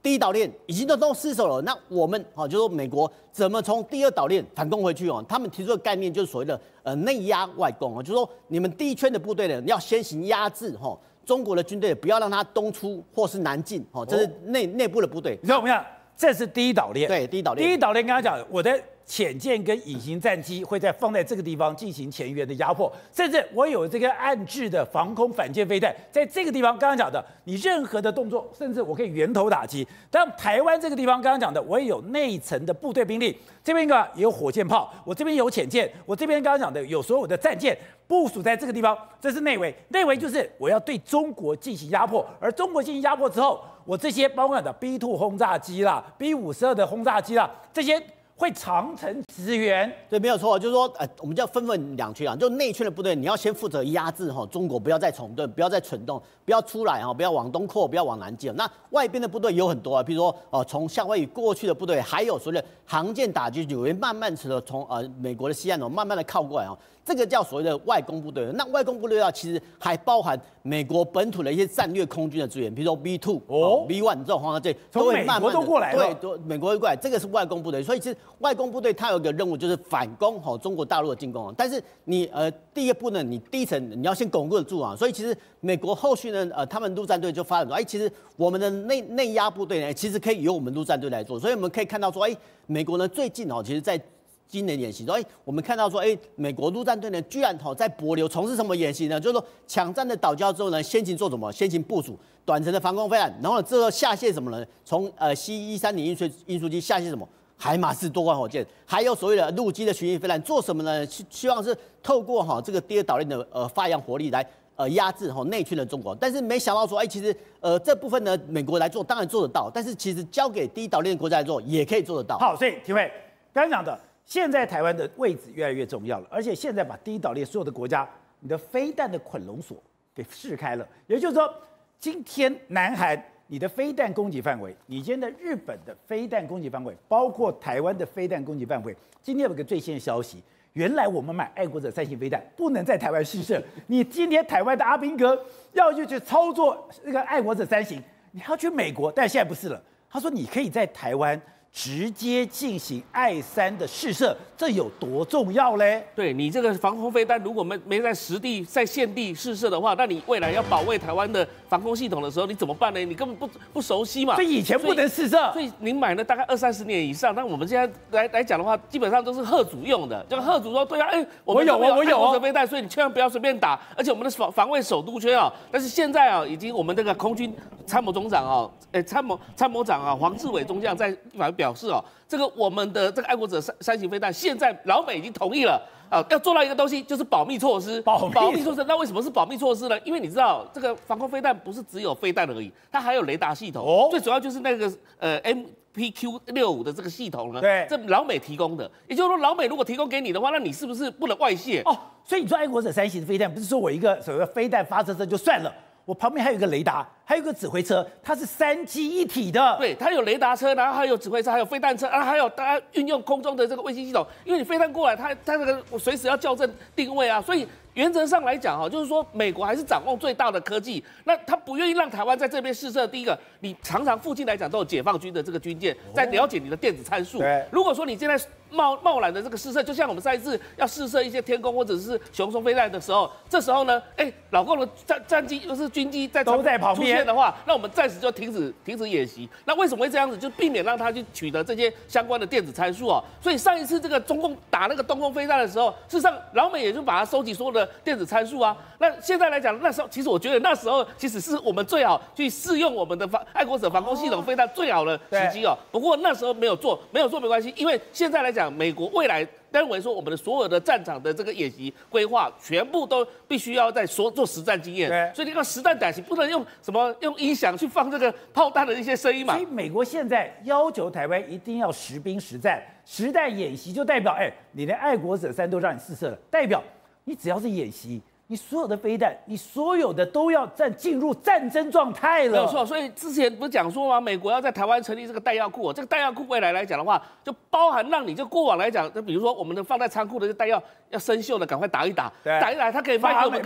第一岛链已经都失守了，那我们就说美国怎么从第二岛链反攻回去哦？他们提出的概念就是所谓的内压外攻哦，就是说你们第一圈的部队呢要先行压制中国的军队，不要让它东出或是南进这是内部的部队。 你知道我们讲，这是第一岛链， 对，第一岛链。 第一岛链刚刚讲，我的潜舰跟隐形战机会放在这个地方进行前沿的压迫，甚至我有这个暗制的防空反舰飞弹，在这个地方刚刚讲的，你任何的动作，甚至我可以源头打击。但台湾这个地方刚刚讲的，我也有内层的部队兵力，这边也有火箭炮，我这边有潜舰，我这边刚刚讲的有所有的战舰部署在这个地方，这是内围。内围就是我要对中国进行压迫，而中国进行压迫之后，我这些包括的 B2 轰炸机啦、B52的轰炸机啦，这些会长程支援。 对，没有错，就是说，我们就要分两圈啊，就内圈的部队，你要先负责压制中国，不要再蠢动，不要再蠢动，不要出来不要往东扩，不要往南进。那外边的部队有很多啊，比如说从夏威夷过去的部队，还有所谓的航舰打击局，会慢慢从美国的西岸慢慢的靠过来这个叫所谓的外攻部队。那外攻部队其实还包含美国本土的一些战略空军的资源，比如说 B2、B1 这种轰炸机，都会慢慢的过来了。 对，美国会过来，这个是外攻部队。所以其实外攻部队它有一个任务就是反攻中国大陆的进攻。但是你第一步呢，你第一层你要先巩固得住啊。所以其实美国后续呢，他们陆战队就发展说，其实我们的内压部队呢，其实可以由我们陆战队来做。所以我们可以看到说，美国呢最近其实在今年演习说，我们看到说，美国陆战队呢，居然在帛琉从事什么演习呢？就是说，抢占了岛礁之后呢，先行做什么？先行部署短程的防空飞弹，然后呢，之后下卸什么呢？从C-130运输机下卸什么？海马斯多管火箭，还有所谓的陆基的巡弋飞弹，做什么呢？希望是透过这个第二岛链的发扬火力来压制内圈的中国。但是没想到说，其实这部分呢，美国来做当然做得到，但是其实交给第一岛链的国家来做也可以做得到。 好，所以廷尉刚刚讲的。现在台湾的位置越来越重要了，而且现在把第一岛链所有的国家，你的飞弹的捆龙锁给释开了。也就是说，今天南韩你的飞弹攻击范围，你今天的日本的飞弹攻击范围，包括台湾的飞弹攻击范围，今天有个最新的消息，原来我们买爱国者3型飞弹不能在台湾试射，你今天台湾的阿兵哥要去操作那个爱国者3型，你还要去美国，但现在不是了。他说你可以在台湾直接进行I3的试射，这有多重要嘞？ 对你这个防空飞弹，如果没在实地、在现地试射的话，那你未来要保卫台湾的防空系统的时候，你怎么办呢？你根本不熟悉嘛。 所以以前不能试射。 所以您买了大概20-30年以上，那我们现在来讲的话，基本上都是贺主用的。这个贺主说，对啊，我有爱国者飞弹，所以你千万不要随便打。而且我们的防卫首都圈但是现在已经我们这个空军参谋总长参谋长黄志伟中将在表示这个我们的这个爱国者3型飞弹，现在老美已经同意了要做到一个东西，就是保密措施。保密措施，那为什么是保密措施呢？因为你知道，这个防空飞弹不是只有飞弹而已，它还有雷达系统。最主要就是那个MPQ-65的这个系统呢，这老美提供的。也就是说，老美如果提供给你的话，那你是不是不能外泄？ 所以你说爱国者3型飞弹，不是说我一个所谓的飞弹发射车就算了。我旁边还有一个雷达，还有一个指挥车，它是3机一体的。 对，它有雷达车，然后还有指挥车，还有飞弹车，然后还有大家运用空中的这个卫星系统。因为你飞弹过来，它这个随时要校正定位啊，所以原则上来讲就是说美国还是掌握最大的科技。那他不愿意让台湾在这边试射。第一个，你常常附近来讲都有解放军的这个军舰在了解你的电子参数。如果说你现在贸然的这个试射，就像我们上一次要试射一些天宫或者是雄松飞弹的时候，这时候呢，老共的战机又是军机都在旁边出现的话，那我们暂时就停止演习。那为什么会这样子？就避免让他去取得这些相关的电子参数所以上一次这个中共打那个东风飞弹的时候，事实上老美也就把它收集所有的电子参数那现在来讲，那时候其实我觉得那时候其实是我们最好去试用我们的爱国者防空系统飞弹最好的时机不过那时候没有做没关系，因为现在来讲，美国未来认为说我们的所有的战场的这个演习规划，全部都必须要在做实战经验。所以你看实弹打击不能用用音响去放这个炮弹的一些声音嘛。 所以美国现在要求台湾一定要实兵实战，实弹演习就代表你连爱国者3都让你试射了，代表你只要是演习，你所有的飞弹，你所有的都要进入战争状态了。 没有错，所以之前不是讲说吗？美国要在台湾成立这个弹药库，这个弹药库未来来讲的话，就包含让你就过往来讲，就比如说我们的放在仓库的弹药要生锈的，赶快打一打，它可以卖给我们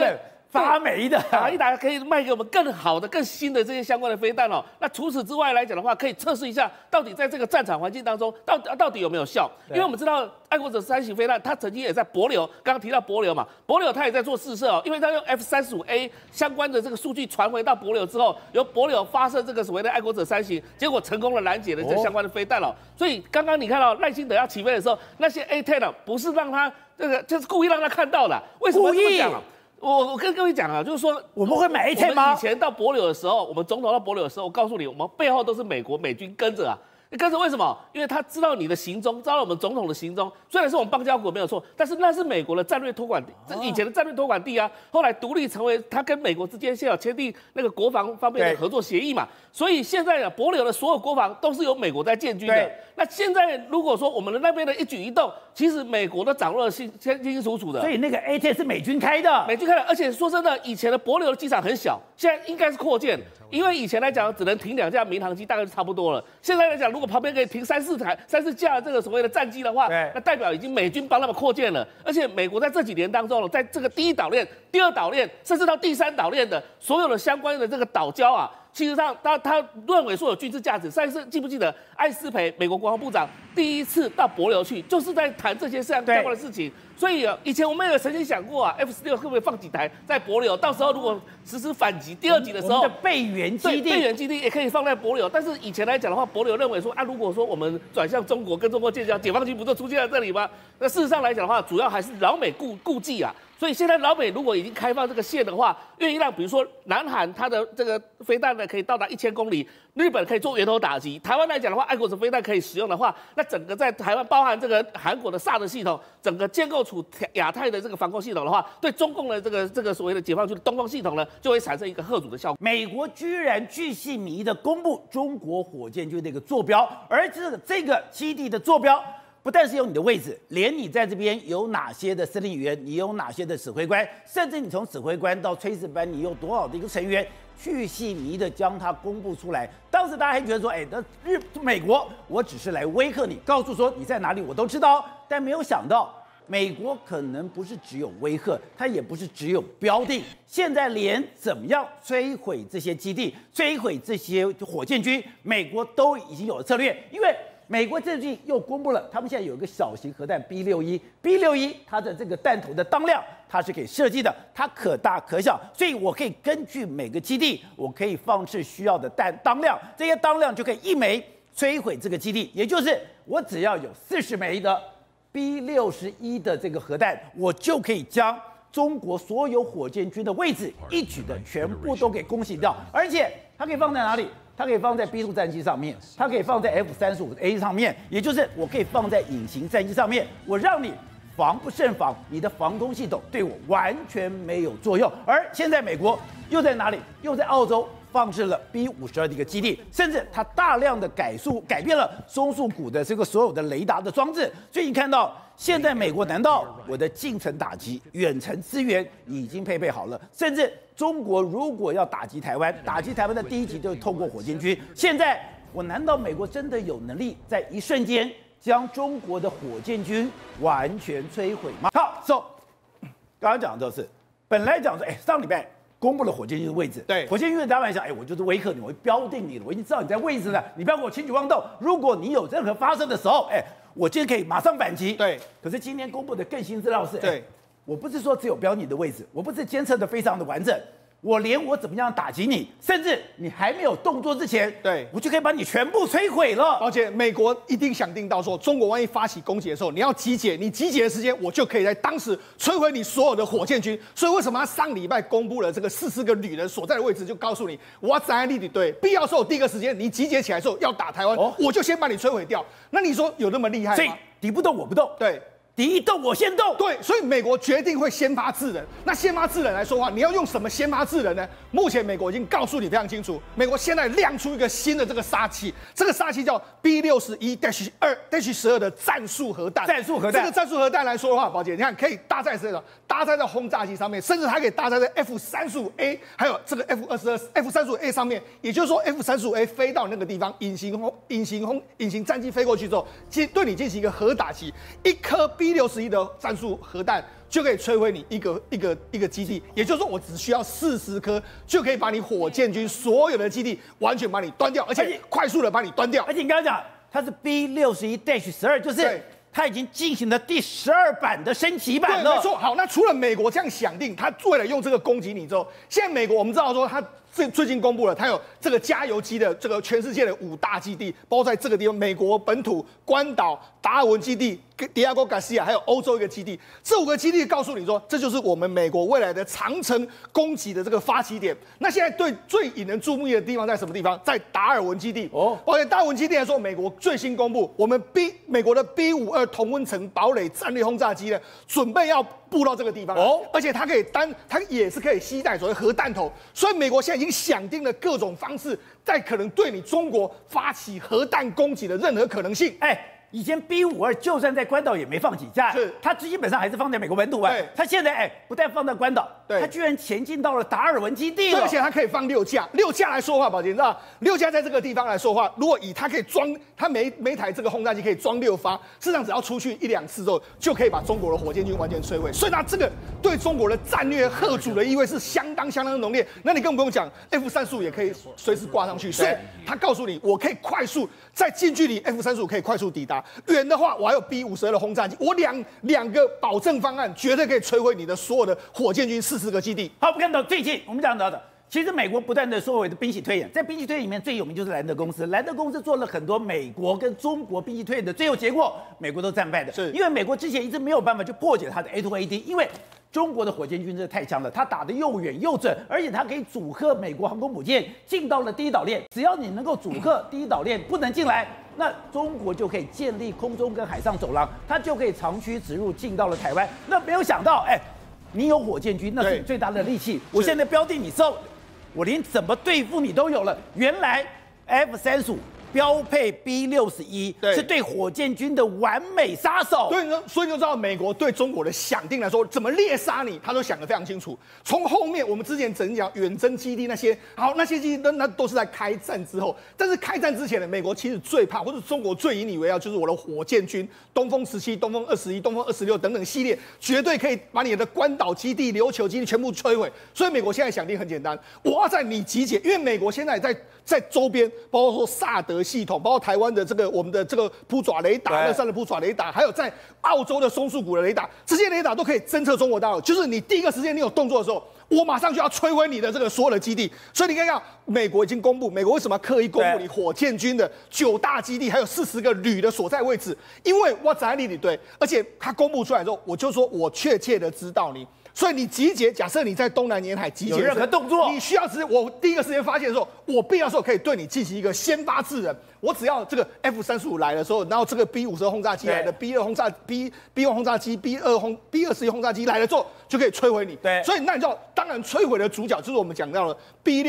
发霉的， 打一打可以卖给我们更好的、更新的这些相关的飞弹哦。那除此之外来讲的话，可以测试一下到底在这个战场环境当中，到底有没有效？因为我们知道爱国者3型飞弹，它曾经也在帛琉，刚刚提到帛琉嘛，帛琉它也在做试射哦，因为它用 F-35A 相关的这个数据传回到帛琉之后，由帛琉发射这个所谓的爱国者3型，结果成功的拦截了这相关的飞弹哦。所以刚刚你看到赖清德要起飞的时候，那些 A-10不是让他这个就是故意让他看到的，为什么这么讲啊？我跟各位讲啊，就是说我们会买 A-10吗？ 以前到帛琉的时候，我们总统到帛琉的时候，我告诉你，我们背后都是美军跟着啊。跟着为什么？因为他知道你的行踪，知道我们总统的行踪。虽然是我们邦交国没有错，但是那是美国的战略托管地，这以前的战略托管地啊。后来独立成为他跟美国之间现在有签订那个国防方面的合作协议嘛。所以现在呢，帛琉的所有国防都是由美国在建军的。那现在如果说我们的那边的一举一动，其实美国都掌握得清清楚楚的。 所以那个 A-10是美军开的， 而且说真的，以前的帛琉的机场很小，现在应该是扩建，因为以前来讲只能停2架民航机，大概就差不多了。现在来讲，如果旁边可以停3、4架这个所谓的战机的话，那代表已经美军帮他们扩建了。而且美国在这几年当中，在这个第1岛链、第2岛链，甚至到第3岛链的所有的相关的这个岛礁啊。其实上，他认为说有军事价值。上一次记不记得艾斯培美国国防部长第一次到帛琉去，就是在谈这些相关的事情。所以以前我们也曾经想过啊 ，F-16会不会放几台在帛琉？到时候如果实施反击第2级的时候， 我们的备援基地也可以放在帛琉。但是以前来讲的话，帛琉认为说啊，如果说我们转向中国，跟中国建交，解放军不就出现在这里吗？那事实上来讲的话，主要还是老美顾忌啊。所以现在老美如果已经开放这个线的话，愿意让比如说南韩它的这个飞弹呢可以到达1000公里，日本可以做源头打击，台湾来讲的话，爱国者飞弹可以使用的话，那整个在台湾包含这个韩国的SAD系统，整个建构出亚太的这个防空系统的话，对中共的这个所谓的解放军的东风系统呢，就会产生一个吓阻的效果。 美国居然巨细靡遗的公布中国火箭军的一个坐标，而这个基地的坐标。不但是有你的位置，连你在这边有哪些的司令员，你有哪些的指挥官，甚至你从指挥官到炊事班，你有多少的一个成员，巨细靡遗的将它公布出来。当时大家还觉得说，那美国我只是来威吓你，告诉说你在哪里我都知道，但没有想到美国可能不是只有威吓，它也不是只有标定，现在连怎么样摧毁这些基地、摧毁这些火箭军，美国都已经有了策略，因为。美国最近又公布了，他们现在有一个小型核弹 B61，它的这个弹头的当量，它是可以设计的，它可大可小，所以我可以根据每个基地，我可以放置需要的当量，这些当量就可以一枚摧毁这个基地，也就是我只要有40枚的 B61的这个核弹，我就可以将中国所有火箭军的位置一举的全部都给攻击掉，而且它可以放在哪里？它可以放在 B2 战机上面，它可以放在 F-35A 上面，也就是我可以放在隐形战机上面，我让你防不胜防，你的防空系统对我完全没有作用。而现在美国又在哪里？又在澳洲放置了 B52的一个基地，甚至它大量的改变了松树谷的这个所有的雷达的装置，所以你看到现在美国难道我的近程打击、远程资源已经配备好了，甚至。中国如果要打击台湾的第一击就是透过火箭军。现在我难道美国真的有能力在一瞬间将中国的火箭军完全摧毁吗？好 ，so 刚刚讲的都是本来讲说，上礼拜公布了火箭军的位置， 对， 火箭军的打板想，我就是威吓你，我会标定你了，我已经知道你在位置了，你不要给我轻举妄动。如果你有任何发生的时候，我今天可以马上反击。 对， 可是今天公布的更新资料是， 对。 我不是说只有标你的位置，我不是监测的非常的完整，我连我怎么样打击你，甚至你还没有动作之前， 对我就可以把你全部摧毁了。 而且美国一定想定到说，中国万一发起攻击的时候，你要集结，你集结的时间，我就可以在当时摧毁你所有的火箭军。所以为什么他上礼拜公布了这个40个旅人所在的位置，就告诉你，我站在立体队，必要时候第一个时间你集结起来之后要打台湾，我就先把你摧毁掉。那你说有那么厉害吗？ 所以敌不动我不动。 对。 敌一动我先动， 对，所以美国决定会先发制人。那先发制人来说的话，你要用什么先发制人呢？目前美国已经告诉你非常清楚，美国现在亮出一个新的这个杀器，这个杀器叫 B61-12 的战术核弹。 战术核弹， 这个战术核弹来说的话，宝姐，你看可以搭载这种，搭载在轰炸机上面，甚至还可以搭载在 F-35A， 还有这个 F-35A 上面。也就是说 ，F-35A 飞到那个地方，隐形战机飞过去之后，对你进行一个核打击，一颗 B B61的战术核弹就可以摧毁你一个基地，也就是说，我只需要40颗就可以把你火箭军所有的基地完全把你端掉，而且快速的把你端掉。 而且你刚刚讲它是 B61-12，就是它已经进行了第12版的升级版了。 对，没错。好，那除了美国这样想定，他为了用这个攻击你之后，现在美国我们知道说他最近公布了，它有这个加油机的这个全世界的5大基地，包括在这个地方，美国本土、关岛、达尔文基地、迪亚哥·加西亚，还有欧洲一个基地。这5个基地告诉你说，这就是我们美国未来的长程攻击的这个发起点。那现在对最引人注目的地方在什么地方？在达尔文基地。而且达尔文基地来说，美国最新公布，我们美国的 B52同温层堡垒战略轰炸机呢，准备要布到这个地方。而且它也是可以携带所谓核弹头，所以美国现在已经想定了各种方式，在可能对你中国发起核弹攻击的任何可能性。 以前 B52就算在关岛也没放几架，它基本上还是放在美国本土啊。它现在不但放在关岛，它居然前进到了达尔文基地了， 而且它可以放6架，6架来说话，宝杰，你知道6架在这个地方来说话，如果以它可以装，它每台这个轰炸机可以装6发，事实上只要出去1-2次之后，就可以把中国的火箭军完全摧毁。所以它这个对中国的战略吓阻的意味是相当浓烈。那你更不用讲 F-35也可以随时挂上去，所以它告诉你，我可以快速在近距离 F-35可以快速抵达。远的话，我还有 B52的轰炸机，我两个保证方案，绝对可以摧毁你的所有的火箭军40个基地。 好，我们看到最近我们讲到的，其实美国不断的所谓的兵棋推演，在兵棋推演里面最有名就是兰德公司。兰德公司做了很多美国跟中国兵棋推演的最后结果，美国都战败的，是因为美国之前一直没有办法去破解它的 A2AD， 因为中国的火箭军真的太强了，它打得又远又准，而且它可以阻吓美国航空母舰进到了第一岛链。只要你能够阻吓第一岛链不能进来，那中国就可以建立空中跟海上走廊，它就可以长驱直入进到了台湾。那没有想到，你有火箭军，那是你最大的利器。我现在标定你之后，我连怎么对付你都有了。原来 F-35标配 B61是对火箭军的完美杀手。 对，所以你就知道美国对中国的想定来说，怎么猎杀你，他都想得非常清楚。从后面我们之前曾讲远征基地那些，好，那些基地那都是在开战之后。但是开战之前呢，美国其实最怕，或者中国最引以为傲，就是我的火箭军，东风17、东风21、东风26等等系列，绝对可以把你的关岛基地、琉球基地全部摧毁。所以美国现在想定很简单，我要在你集结，因为美国现在在周边，包括说萨德系统，包括台湾的这个我们的这个扑爪雷达、乐山的扑爪雷达，还有在澳洲的松树谷的雷达，这些雷达都可以侦测中国大陆。就是你第一个时间你有动作的时候，我马上就要摧毁你的这个所有的基地。所以你看看，美国已经公布，美国为什么要刻意公布你火箭军的9大基地，还有40个旅的所在位置？因为我在你对，而且他公布出来之后，我就说我确切的知道你。所以你集结，假设你在东南沿海集结， 有任何动作， 你需要我第一个时间发现的时候，我必要的时候可以对你进行一个先发制人。我只要这个 F-35来的时候，然后这个 B52轰炸机来的 B1 轰炸机、B21轰炸机来了之后，就可以摧毁你。 对， 所以那你知道，当然摧毁的主角就是我们讲到了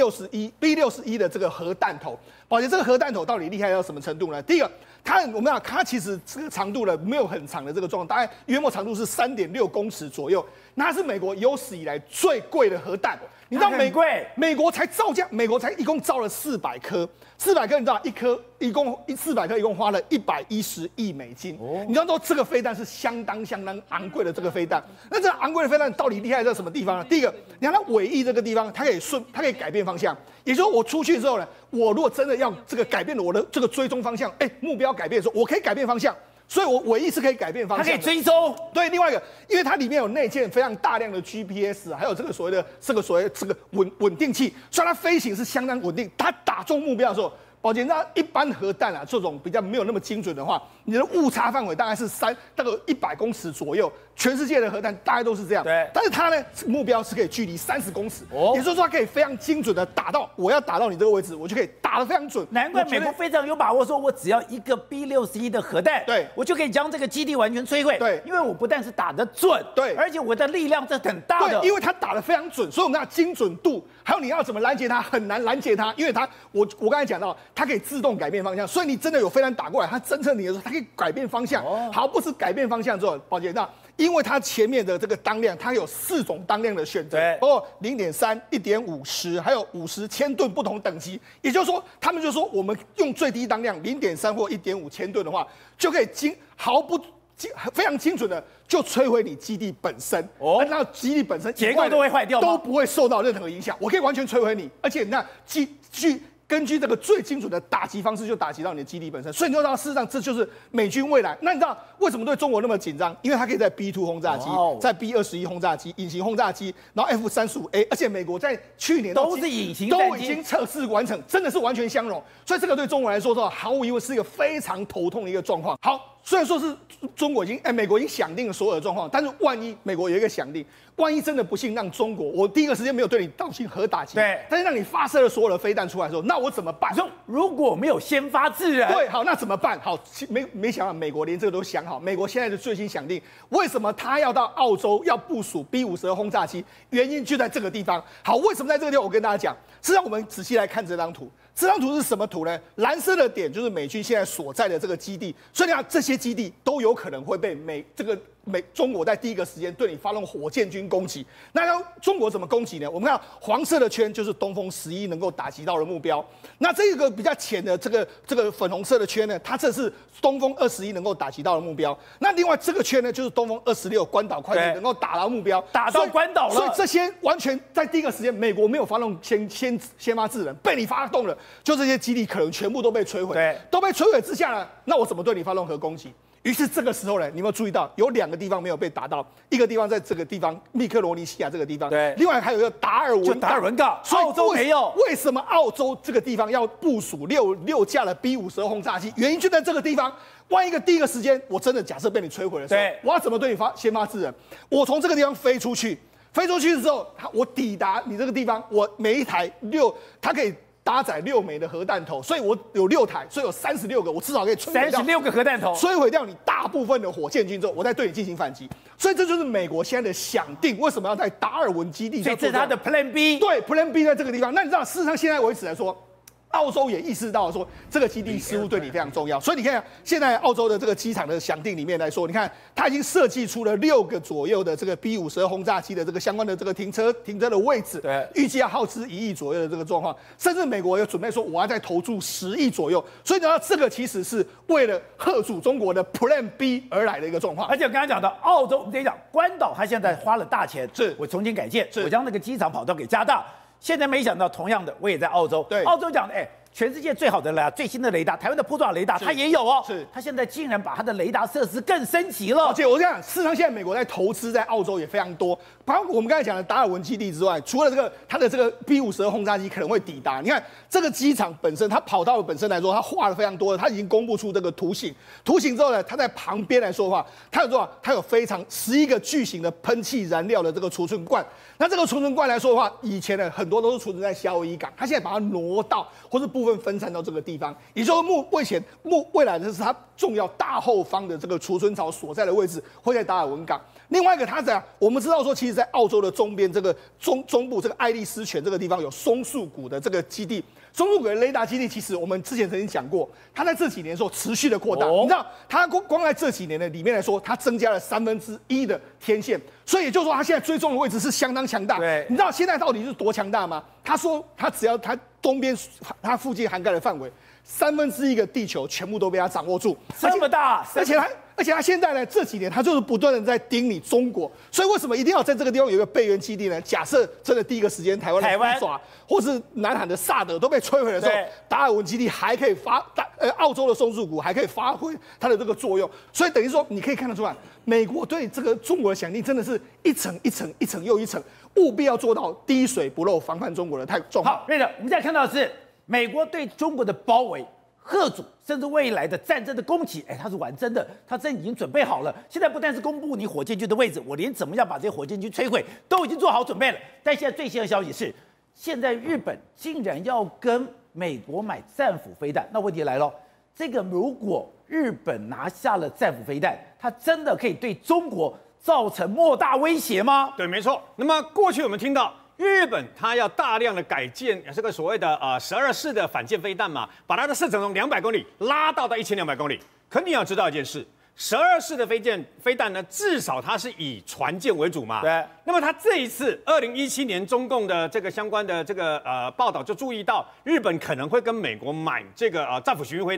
B61的这个核弹头。宝杰，这个核弹头到底厉害到什么程度呢？第一个，我们讲它其实这个长度呢没有很长的这个状况，大概约莫长度是3.6公尺左右。那它是美国有史以来最贵的核弹。你知道美国才造价，美国才一共造了400颗，400颗你知道400颗一共花了110亿美金。你知道说这个飞弹是相当昂贵的这个飞弹。那这昂贵的飞弹到底厉害在什么地方呢？第一个，你看它尾翼这个地方，它可以改变方向，也就是说我出去之后呢，我如果真的要这个改变我的这个追踪方向，目标改变的时候，我可以改变方向。所以我尾翼是可以改变方向的， 它可以追踪。 对，另外一个，因为它里面有内建非常大量的 GPS， 还有这个所谓稳定器，所以它飞行是相当稳定。它打中目标的时候，宝杰，那一般核弹啊，这种比较没有那么精准的话，你的误差范围大概是大概100公尺左右。全世界的核弹大概都是这样， 对。 但是它呢，目标是可以距离30公尺，也就是说它可以非常精准的打到，我要打到你这个位置，我就可以打得非常准。 难怪美国非常有把握，说我只要一个 B61的核弹， 对， 我就可以将这个基地完全摧毁。 对， 因为我不但是打得准， 对， 而且我的力量是很大的。 对，因为它打得非常准，所以我们要精准度，还有你要怎么拦截它，很难拦截它，因为我刚才讲到，它可以自动改变方向，所以你真的有飞弹打过来，它侦测你的时候，它可以改变方向。好，不是改变方向之后，宝杰，那因为它前面的这个当量，它有4种当量的选择，包括0.3、1.5、10，还有50千吨不同等级。也就是说，他们就说我们用最低当量0.3或1.5千吨的话，就可以非常精准的就摧毁你基地本身，那基地本身结构都会坏掉吗？ 都不会受到任何影响，我可以完全摧毁你，而且那根据这个最精准的打击方式，就打击到你的基地本身，所以你就知道，事实上这就是美军未来。那你知道为什么对中国那么紧张？因为它可以在 B2 轰炸机、在 B21 轰炸机、隐形轰炸机，然后 F35A， 而且美国在去年都是隐形都已经测试完成，真的是完全相容。所以这个对中国来说，毫无疑问是一个非常头痛的一个状况。好，虽然说是中国美国已经想定了所有的状况，但是万一美国有一个想定，万一真的不幸让中国，我第一个时间没有对你进行核打击， 对， 但是让你发射了所有的飞弹出来的时候，那我怎么办？ 如果没有先发制人， 对，好，那怎么办？好，没想到美国连这个都想好。美国现在的最新想定，为什么他要到澳洲要部署 B52轰炸机？原因就在这个地方。好，为什么在这个地方？我跟大家讲，是让我们仔细来看这张图。这张图是什么图呢？蓝色的点就是美军现在所在的这个基地，所以你看这些基地都有可能会被中国在第一个时间对你发动火箭军攻击。那要中国怎么攻击呢？我们看黄色的圈就是东风11能够打击到的目标，那这个比较浅的这个粉红色的圈呢，它这是东风21能够打击到的目标。那另外这个圈呢，就是东风26关岛快艇能够打到目标， 打到关岛了。 所以这些完全在第一个时间，美国没有发动先发制人，被你发动了，就这些基地可能全部都被摧毁。 对， 都被摧毁之下呢，那我怎么对你发动核攻击？于是这个时候呢，你有没有注意到有2个地方没有被打到？一个地方在这个地方，密克罗尼西亚这个地方， 对， 另外还有一个达尔文港， 澳洲没有。 为什么澳洲这个地方要部署六架的 B52轰炸机？原因就在这个地方。万一第一个时间，我真的假设被你摧毁的时候，我要怎么对你先发制人？我从这个地方飞出去之后，我抵达你这个地方，我每一台它可以搭载6枚的核弹头，所以我有6台，所以有36个，我至少可以摧毁掉 36个核弹头， 摧毁掉你大部分的火箭军之后，我再对你进行反击。所以这就是美国现在的想定，为什么要在达尔文基地？ 所以这是他的 Plan B。 对 ，Plan B 在这个地方。那你知道，事实上现在为止来说，澳洲也意识到说这个基地似乎对你非常重要，所以你看现在澳洲的这个机场的详定里面来说，你看它已经设计出了6个左右的这个 B52轰炸机的这个相关的这个停车的位置， 对， 预计要耗资1亿左右的这个状况，甚至美国有准备说我要再投注10亿左右，所以呢，这个其实是为了吓阻中国的 Plan B 而来的一个状况。 而且我刚才讲到澳洲，我们讲关岛，它现在花了大钱， 是我重新改建，我将那个机场跑道给加大。现在没想到，同样的，我也在澳洲。 对， 澳洲讲的，全世界最好的最新的雷达，台湾的波爪雷达它也有哦。 是， 它现在竟然把它的雷达设施更升级了。 而且我这样，事实上现在美国在投资在澳洲也非常多，包括我们刚才讲的达尔文基地之外，除了它的这个 B52轰炸机可能会抵达，你看这个机场本身，它跑道本身来说，它画了非常多的，它已经公布出这个图形之后呢，它在旁边来说的话，它有非常11个巨型的喷气燃料的这个储存罐。那这个储存罐来说的话，以前呢很多都是储存在夏威夷港，它现在把它挪到或是部分分散到这个地方，也就是未来的是它重要大后方的这个储存槽所在的位置会在达尔文港。另外一个，它怎样？我们知道说，其实在澳洲的中边这个中部这个爱丽丝泉这个地方有松树谷的这个基地。松树谷的雷达基地，其实我们之前曾经讲过，它在这几年的时候持续的扩大。你知道，它光在这几年的里面来说，它增加了1/3的天线，所以也就是说，它现在追踪的位置是相当强大。 对， 你知道现在到底是多强大吗？他说，他只要他东边它附近涵盖的范围，1/3个地球全部都被他掌握住， 这么大， 而且他现在呢，这几年他就是不断的在盯你中国，所以为什么一定要在这个地方有一个备援基地呢？假设真的第一个时间台湾的虎爪或是南韩的萨德都被摧毁的时候，达尔文基地还可以澳洲的松树谷还可以发挥它的这个作用，所以等于说你可以看得出来，美国对这个中国的想定真的是一层又一层，务必要做到滴水不漏，防范中国的状况。 好，瑞德，我们现在看到的是美国对中国的包围。吓阻，甚至未来的战争的攻击，它是玩真的，他真已经准备好了。现在不但是公布你火箭军的位置，我连怎么样把这些火箭军摧毁都已经做好准备了。但现在最新的消息是，现在日本竟然要跟美国买战斧飞弹。那问题来了，这个如果日本拿下了战斧飞弹，它真的可以对中国造成莫大威胁吗？ 对，没错。那么过去我们听到。日本它要大量的改建这个所谓的12式的反舰飞弹嘛，把它的射程从200公里拉到1200公里。可你要知道一件事，12式的飞弹呢，至少它是以船舰为主嘛。 对。 那么它这一次2017年中共的这个相关的这个报道就注意到，日本可能会跟美国买这个战斧巡弋飞弹。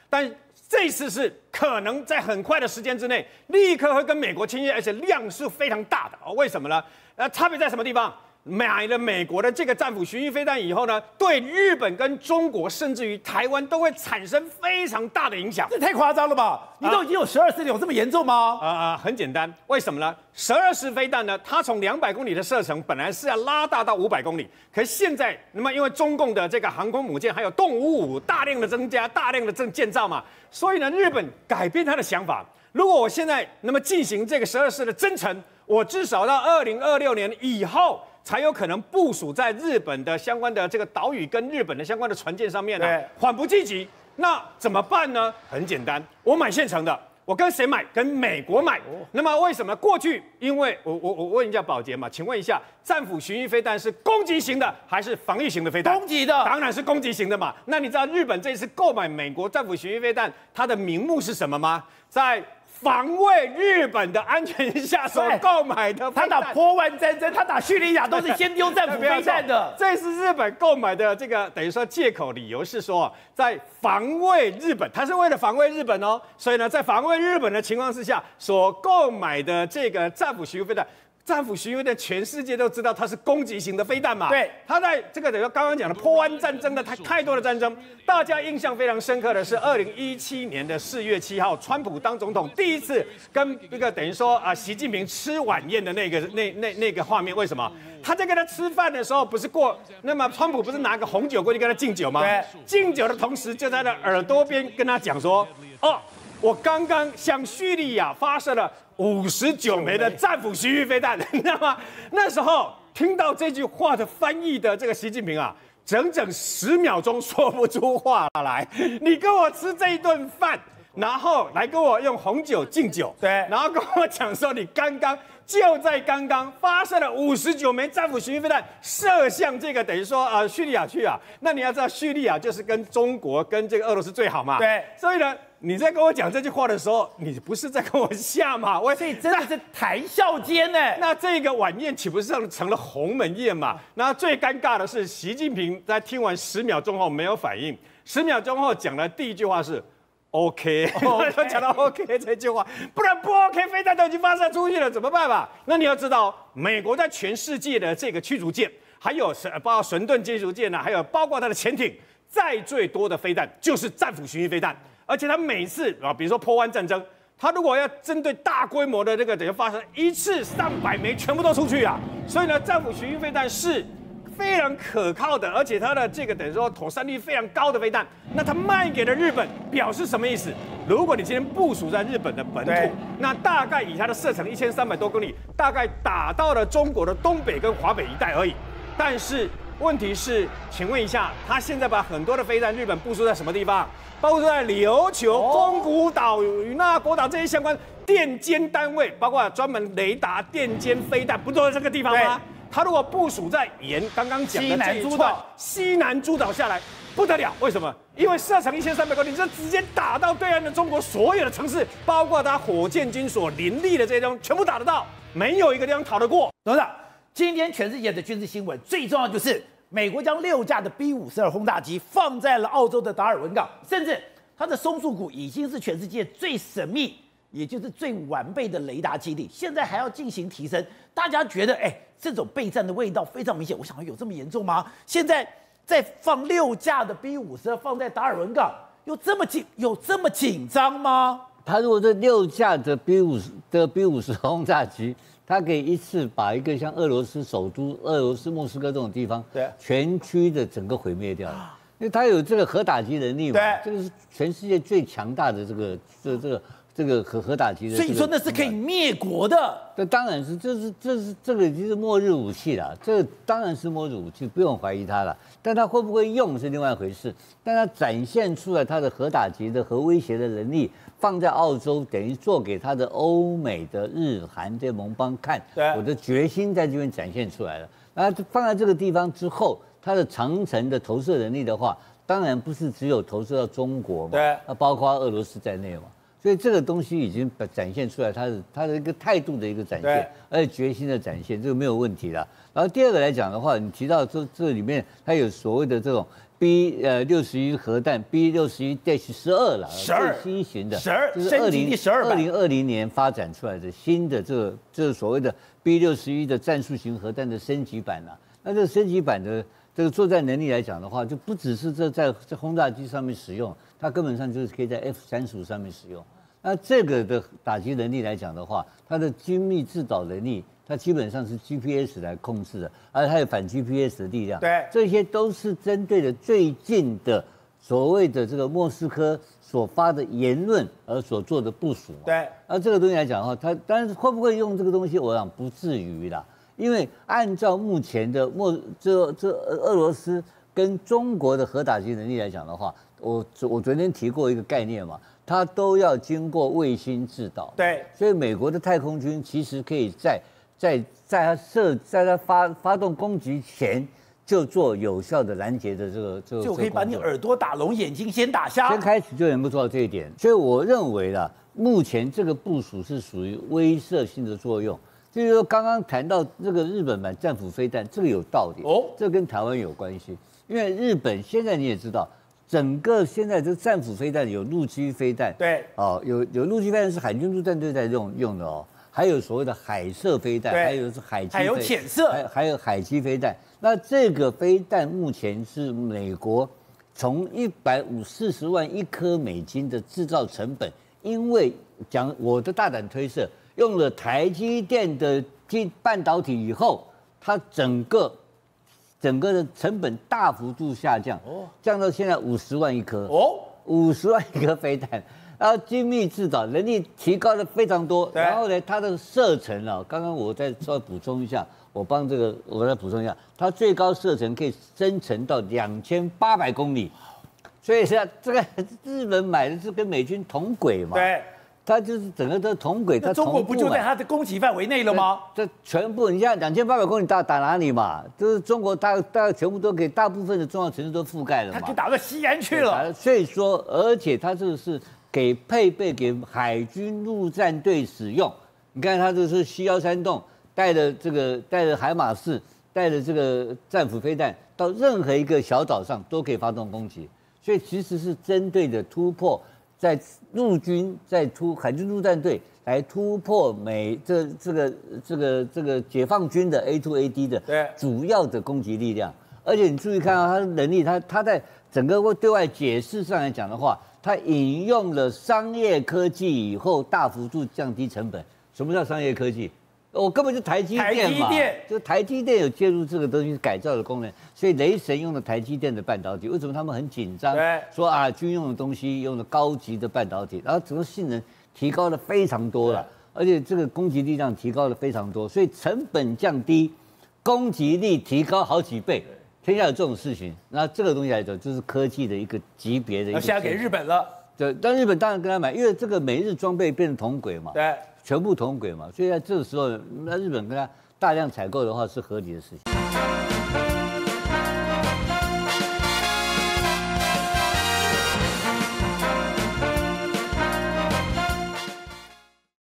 但这次是可能在很快的时间之内，立刻会跟美国签约，而且量是非常大的哦。为什么呢？差别在什么地方？买了美国的这个战斧巡弋飞弹以后呢，对日本跟中国，甚至于台湾都会产生非常大的影响。 这太夸张了吧？你都已经有12式了，有这么严重吗？ 很简单，为什么呢？12式飞弹呢，它从200公里的射程本来是要拉大到500公里，可是现在，那么因为中共的这个航空母舰还有动555大量的增加，大量的建造嘛，所以呢，日本改变他的想法。如果我现在那么进行这个12式的增程，我至少到2026年以后，才有可能部署在日本的相关的这个岛屿跟日本的相关的船舰上面呢，缓不济急。那怎么办呢？很简单，我买现成的。我跟谁买？跟美国买。那么为什么过去？因为我问一下宝洁嘛，请问一下，战斧巡弋飞弹是攻击型的还是防御型的飞弹？ 攻击的， 当然是攻击型的嘛。那你知道日本这次购买美国战斧巡弋飞弹，它的名目是什么吗？在防卫日本的安全下所购买的飞弹， 他打波湾战争，他打叙利亚都是先丢战斧飞弹的。 这是日本购买的这个等于说借口理由是说，在防卫日本，他是为了防卫日本哦，所以呢，在防卫日本的情况之下所购买的这个战斧巡弋飞弹。战斧巡弋的全世界都知道它是攻击型的飞弹嘛？ 对， 它在这个等于刚刚讲的波湾战争的太多的战争，大家印象非常深刻的是2017年的4月7号，川普当总统第一次跟这个等于说习近平吃晚宴的那个画面，为什么？他在跟他吃饭的时候，不是那么川普不是拿个红酒过去跟他敬酒吗？对，敬酒的同时就在他的耳朵边跟他讲说，我刚刚向叙利亚发射了59枚的战斧巡弋飞弹，你知道吗？那时候听到这句话的翻译的这个习近平啊，整整10秒钟说不出话来。你跟我吃这一顿饭，然后来跟我用红酒敬酒， 对， 然后跟我讲说你就在刚刚发射了59枚战斧巡弋飞弹，射向这个等于说叙利亚去啊。那你要知道，叙利亚就是跟中国跟这个俄罗斯最好嘛。 对， 所以呢，你在跟我讲这句话的时候，你不是在跟我下马威， 所以真的是谈笑间呢。 那这个晚宴岂不是成了鸿门宴嘛？那最尴尬的是，习近平在听完10秒钟后没有反应，10秒钟后讲的第一句话是。OK， 讲到 OK 这句话，不然不 OK， 飞弹都已经发射出去了，怎么办吧？那你要知道，美国在全世界的这个驱逐舰，还有包括神盾驱逐舰呢，还有包括它的潜艇，载最多的飞弹就是战斧巡弋飞弹，而且它每次比如说波湾战争，它如果要针对大规模的这个等于发射一次300枚全部都出去啊，所以呢，战斧巡弋飞弹是非常可靠的，而且它的这个等于说妥善率非常高的飞弹，那它卖给了日本，表示什么意思？如果你今天部署在日本的本土，那大概以它的射程1300多公里，大概打到了中国的东北跟华北一带而已。但是问题是，请问一下，它现在把很多的飞弹日本部署在什么地方？包括在琉球、宫古岛、与那国岛这些相关电监单位，包括专门雷达、电监飞弹，不都在这个地方吗？它如果部署在刚刚讲的西南诸岛下来，不得了！为什么？因为射程1300公里，这直接打到对岸的中国所有的城市，包括它火箭军所林立的这些地方，全部打得到，没有一个地方逃得过。 董事长，今天全世界的军事新闻最重要就是美国将6架的 B-52轰炸机放在了澳洲的达尔文港，甚至它的松树谷已经是全世界最神秘，也就是最完备的雷达基地，现在还要进行提升。大家觉得，这种备战的味道非常明显。我想有这么严重吗？现在再放6架的 B-52放在达尔文港，有这么紧张吗？ 他如果这6架的 B-50轰炸机，他可以一次把一个像俄罗斯首都俄罗斯莫斯科这种地方，全区的整个毁灭掉了，因为他有这个核打击能力嘛，这个是全世界最强大的这个核打击的， 所以说那是可以灭国的。 这当然是，这个已经是末日武器了，这当然是末日武器，不用怀疑它了。但它会不会用是另外一回事。但它展现出来它的核打击的核威胁的能力，放在澳洲，等于做给它的欧美的日韩这些盟邦看，我的决心在这边展现出来了。然后放在这个地方之后，它的长程的投射能力的话，当然不是只有投射到中国嘛，那包括俄罗斯在内嘛。所以这个东西已经展现出来，它的一个态度的一个展现，而且决心的展现，这个没有问题了。然后第二个来讲的话，你提到这里面它有所谓的这种 B61核弹 B61-12了，12最新型的 ，12 就是升级第12版 2020年发展出来的新的这个所谓的 B61的战术型核弹的升级版了。那这个升级版的这个作战能力来讲的话，就不只是在轰炸机上面使用，它根本上就是可以在 F-35上面使用。那这个的打击能力来讲的话，它的精密制导能力，它基本上是 GPS 来控制的，而且它有反 GPS 的力量。 对， 这些都是针对的最近的所谓的这个莫斯科所发的言论而所做的部署。 对， 而这个东西来讲的话，它当然会不会用这个东西，我想不至于啦。因为按照目前的俄罗斯跟中国的核打击能力来讲的话，我昨天提过一个概念嘛，它都要经过卫星制导。 对， 所以美国的太空军其实可以在它发动攻击前就做有效的拦截的这个就可以把你耳朵打聋，眼睛先打瞎。 先开始就能够做到这一点，所以我认为啦，目前这个部署是属于威慑性的作用。就是说，刚刚谈到这个日本版战斧飞弹，这个有道理哦，这跟台湾有关系，因为日本现在你也知道，整个现在这战斧飞弹有陆基飞弹， 对， 哦，有陆基飞弹是海军陆战队在用的哦，还有所谓的海射飞弹，还有是海基， 还有潜射， 还有海基飞弹。那这个飞弹目前是美国从140万1颗美金的制造成本，因为讲我的大胆推测。用了台积电的半导体以后，它整个的成本大幅度下降，降到现在50万一颗，50万一颗飞弹，然后精密制导能力提高了非常多，然后呢，它的射程啊，刚刚我再稍微补充一下，我再补充一下，它最高射程可以增程到2800公里，所以这个日本买的是跟美军同轨嘛， 对。 它就是整个都同轨，它中国不就在它的攻击范围内了吗？ 这全部，你像2800公里打哪里嘛？就是中国大概全部都给大部分的重要城市都覆盖了嘛。 它可以打到西安去了。 所以说，而且它这个是配备给海军陆战队使用。你看它这是C-13洞，带着海马士，带着这个战斧飞弹，到任何一个小岛上都可以发动攻击。所以其实是针对的突破。在陆军海军陆战队来突破这个解放军的 A2AD 的主要的攻击力量，而且你注意看到它的能力，它在整个对外解释上来讲的话，它引用了商业科技以后大幅度降低成本。什么叫商业科技？我根本就台积电嘛，就台积电有介入这个东西改造的功能，所以雷神用了台积电的半导体，为什么他们很紧张？说啊，军用的东西用了高级的半导体，然后整个性能提高了非常多了，而且这个攻击力量提高了非常多，所以成本降低，攻击力提高好几倍。天下有这种事情，那这个东西来讲，就是科技的一个级别的一个。 现在给日本了。 对，但日本当然跟他买，因为这个美日装备变成同轨嘛。 对。 全部同轨嘛，所以在这个时候，那日本跟他大量采购的话是合理的事情。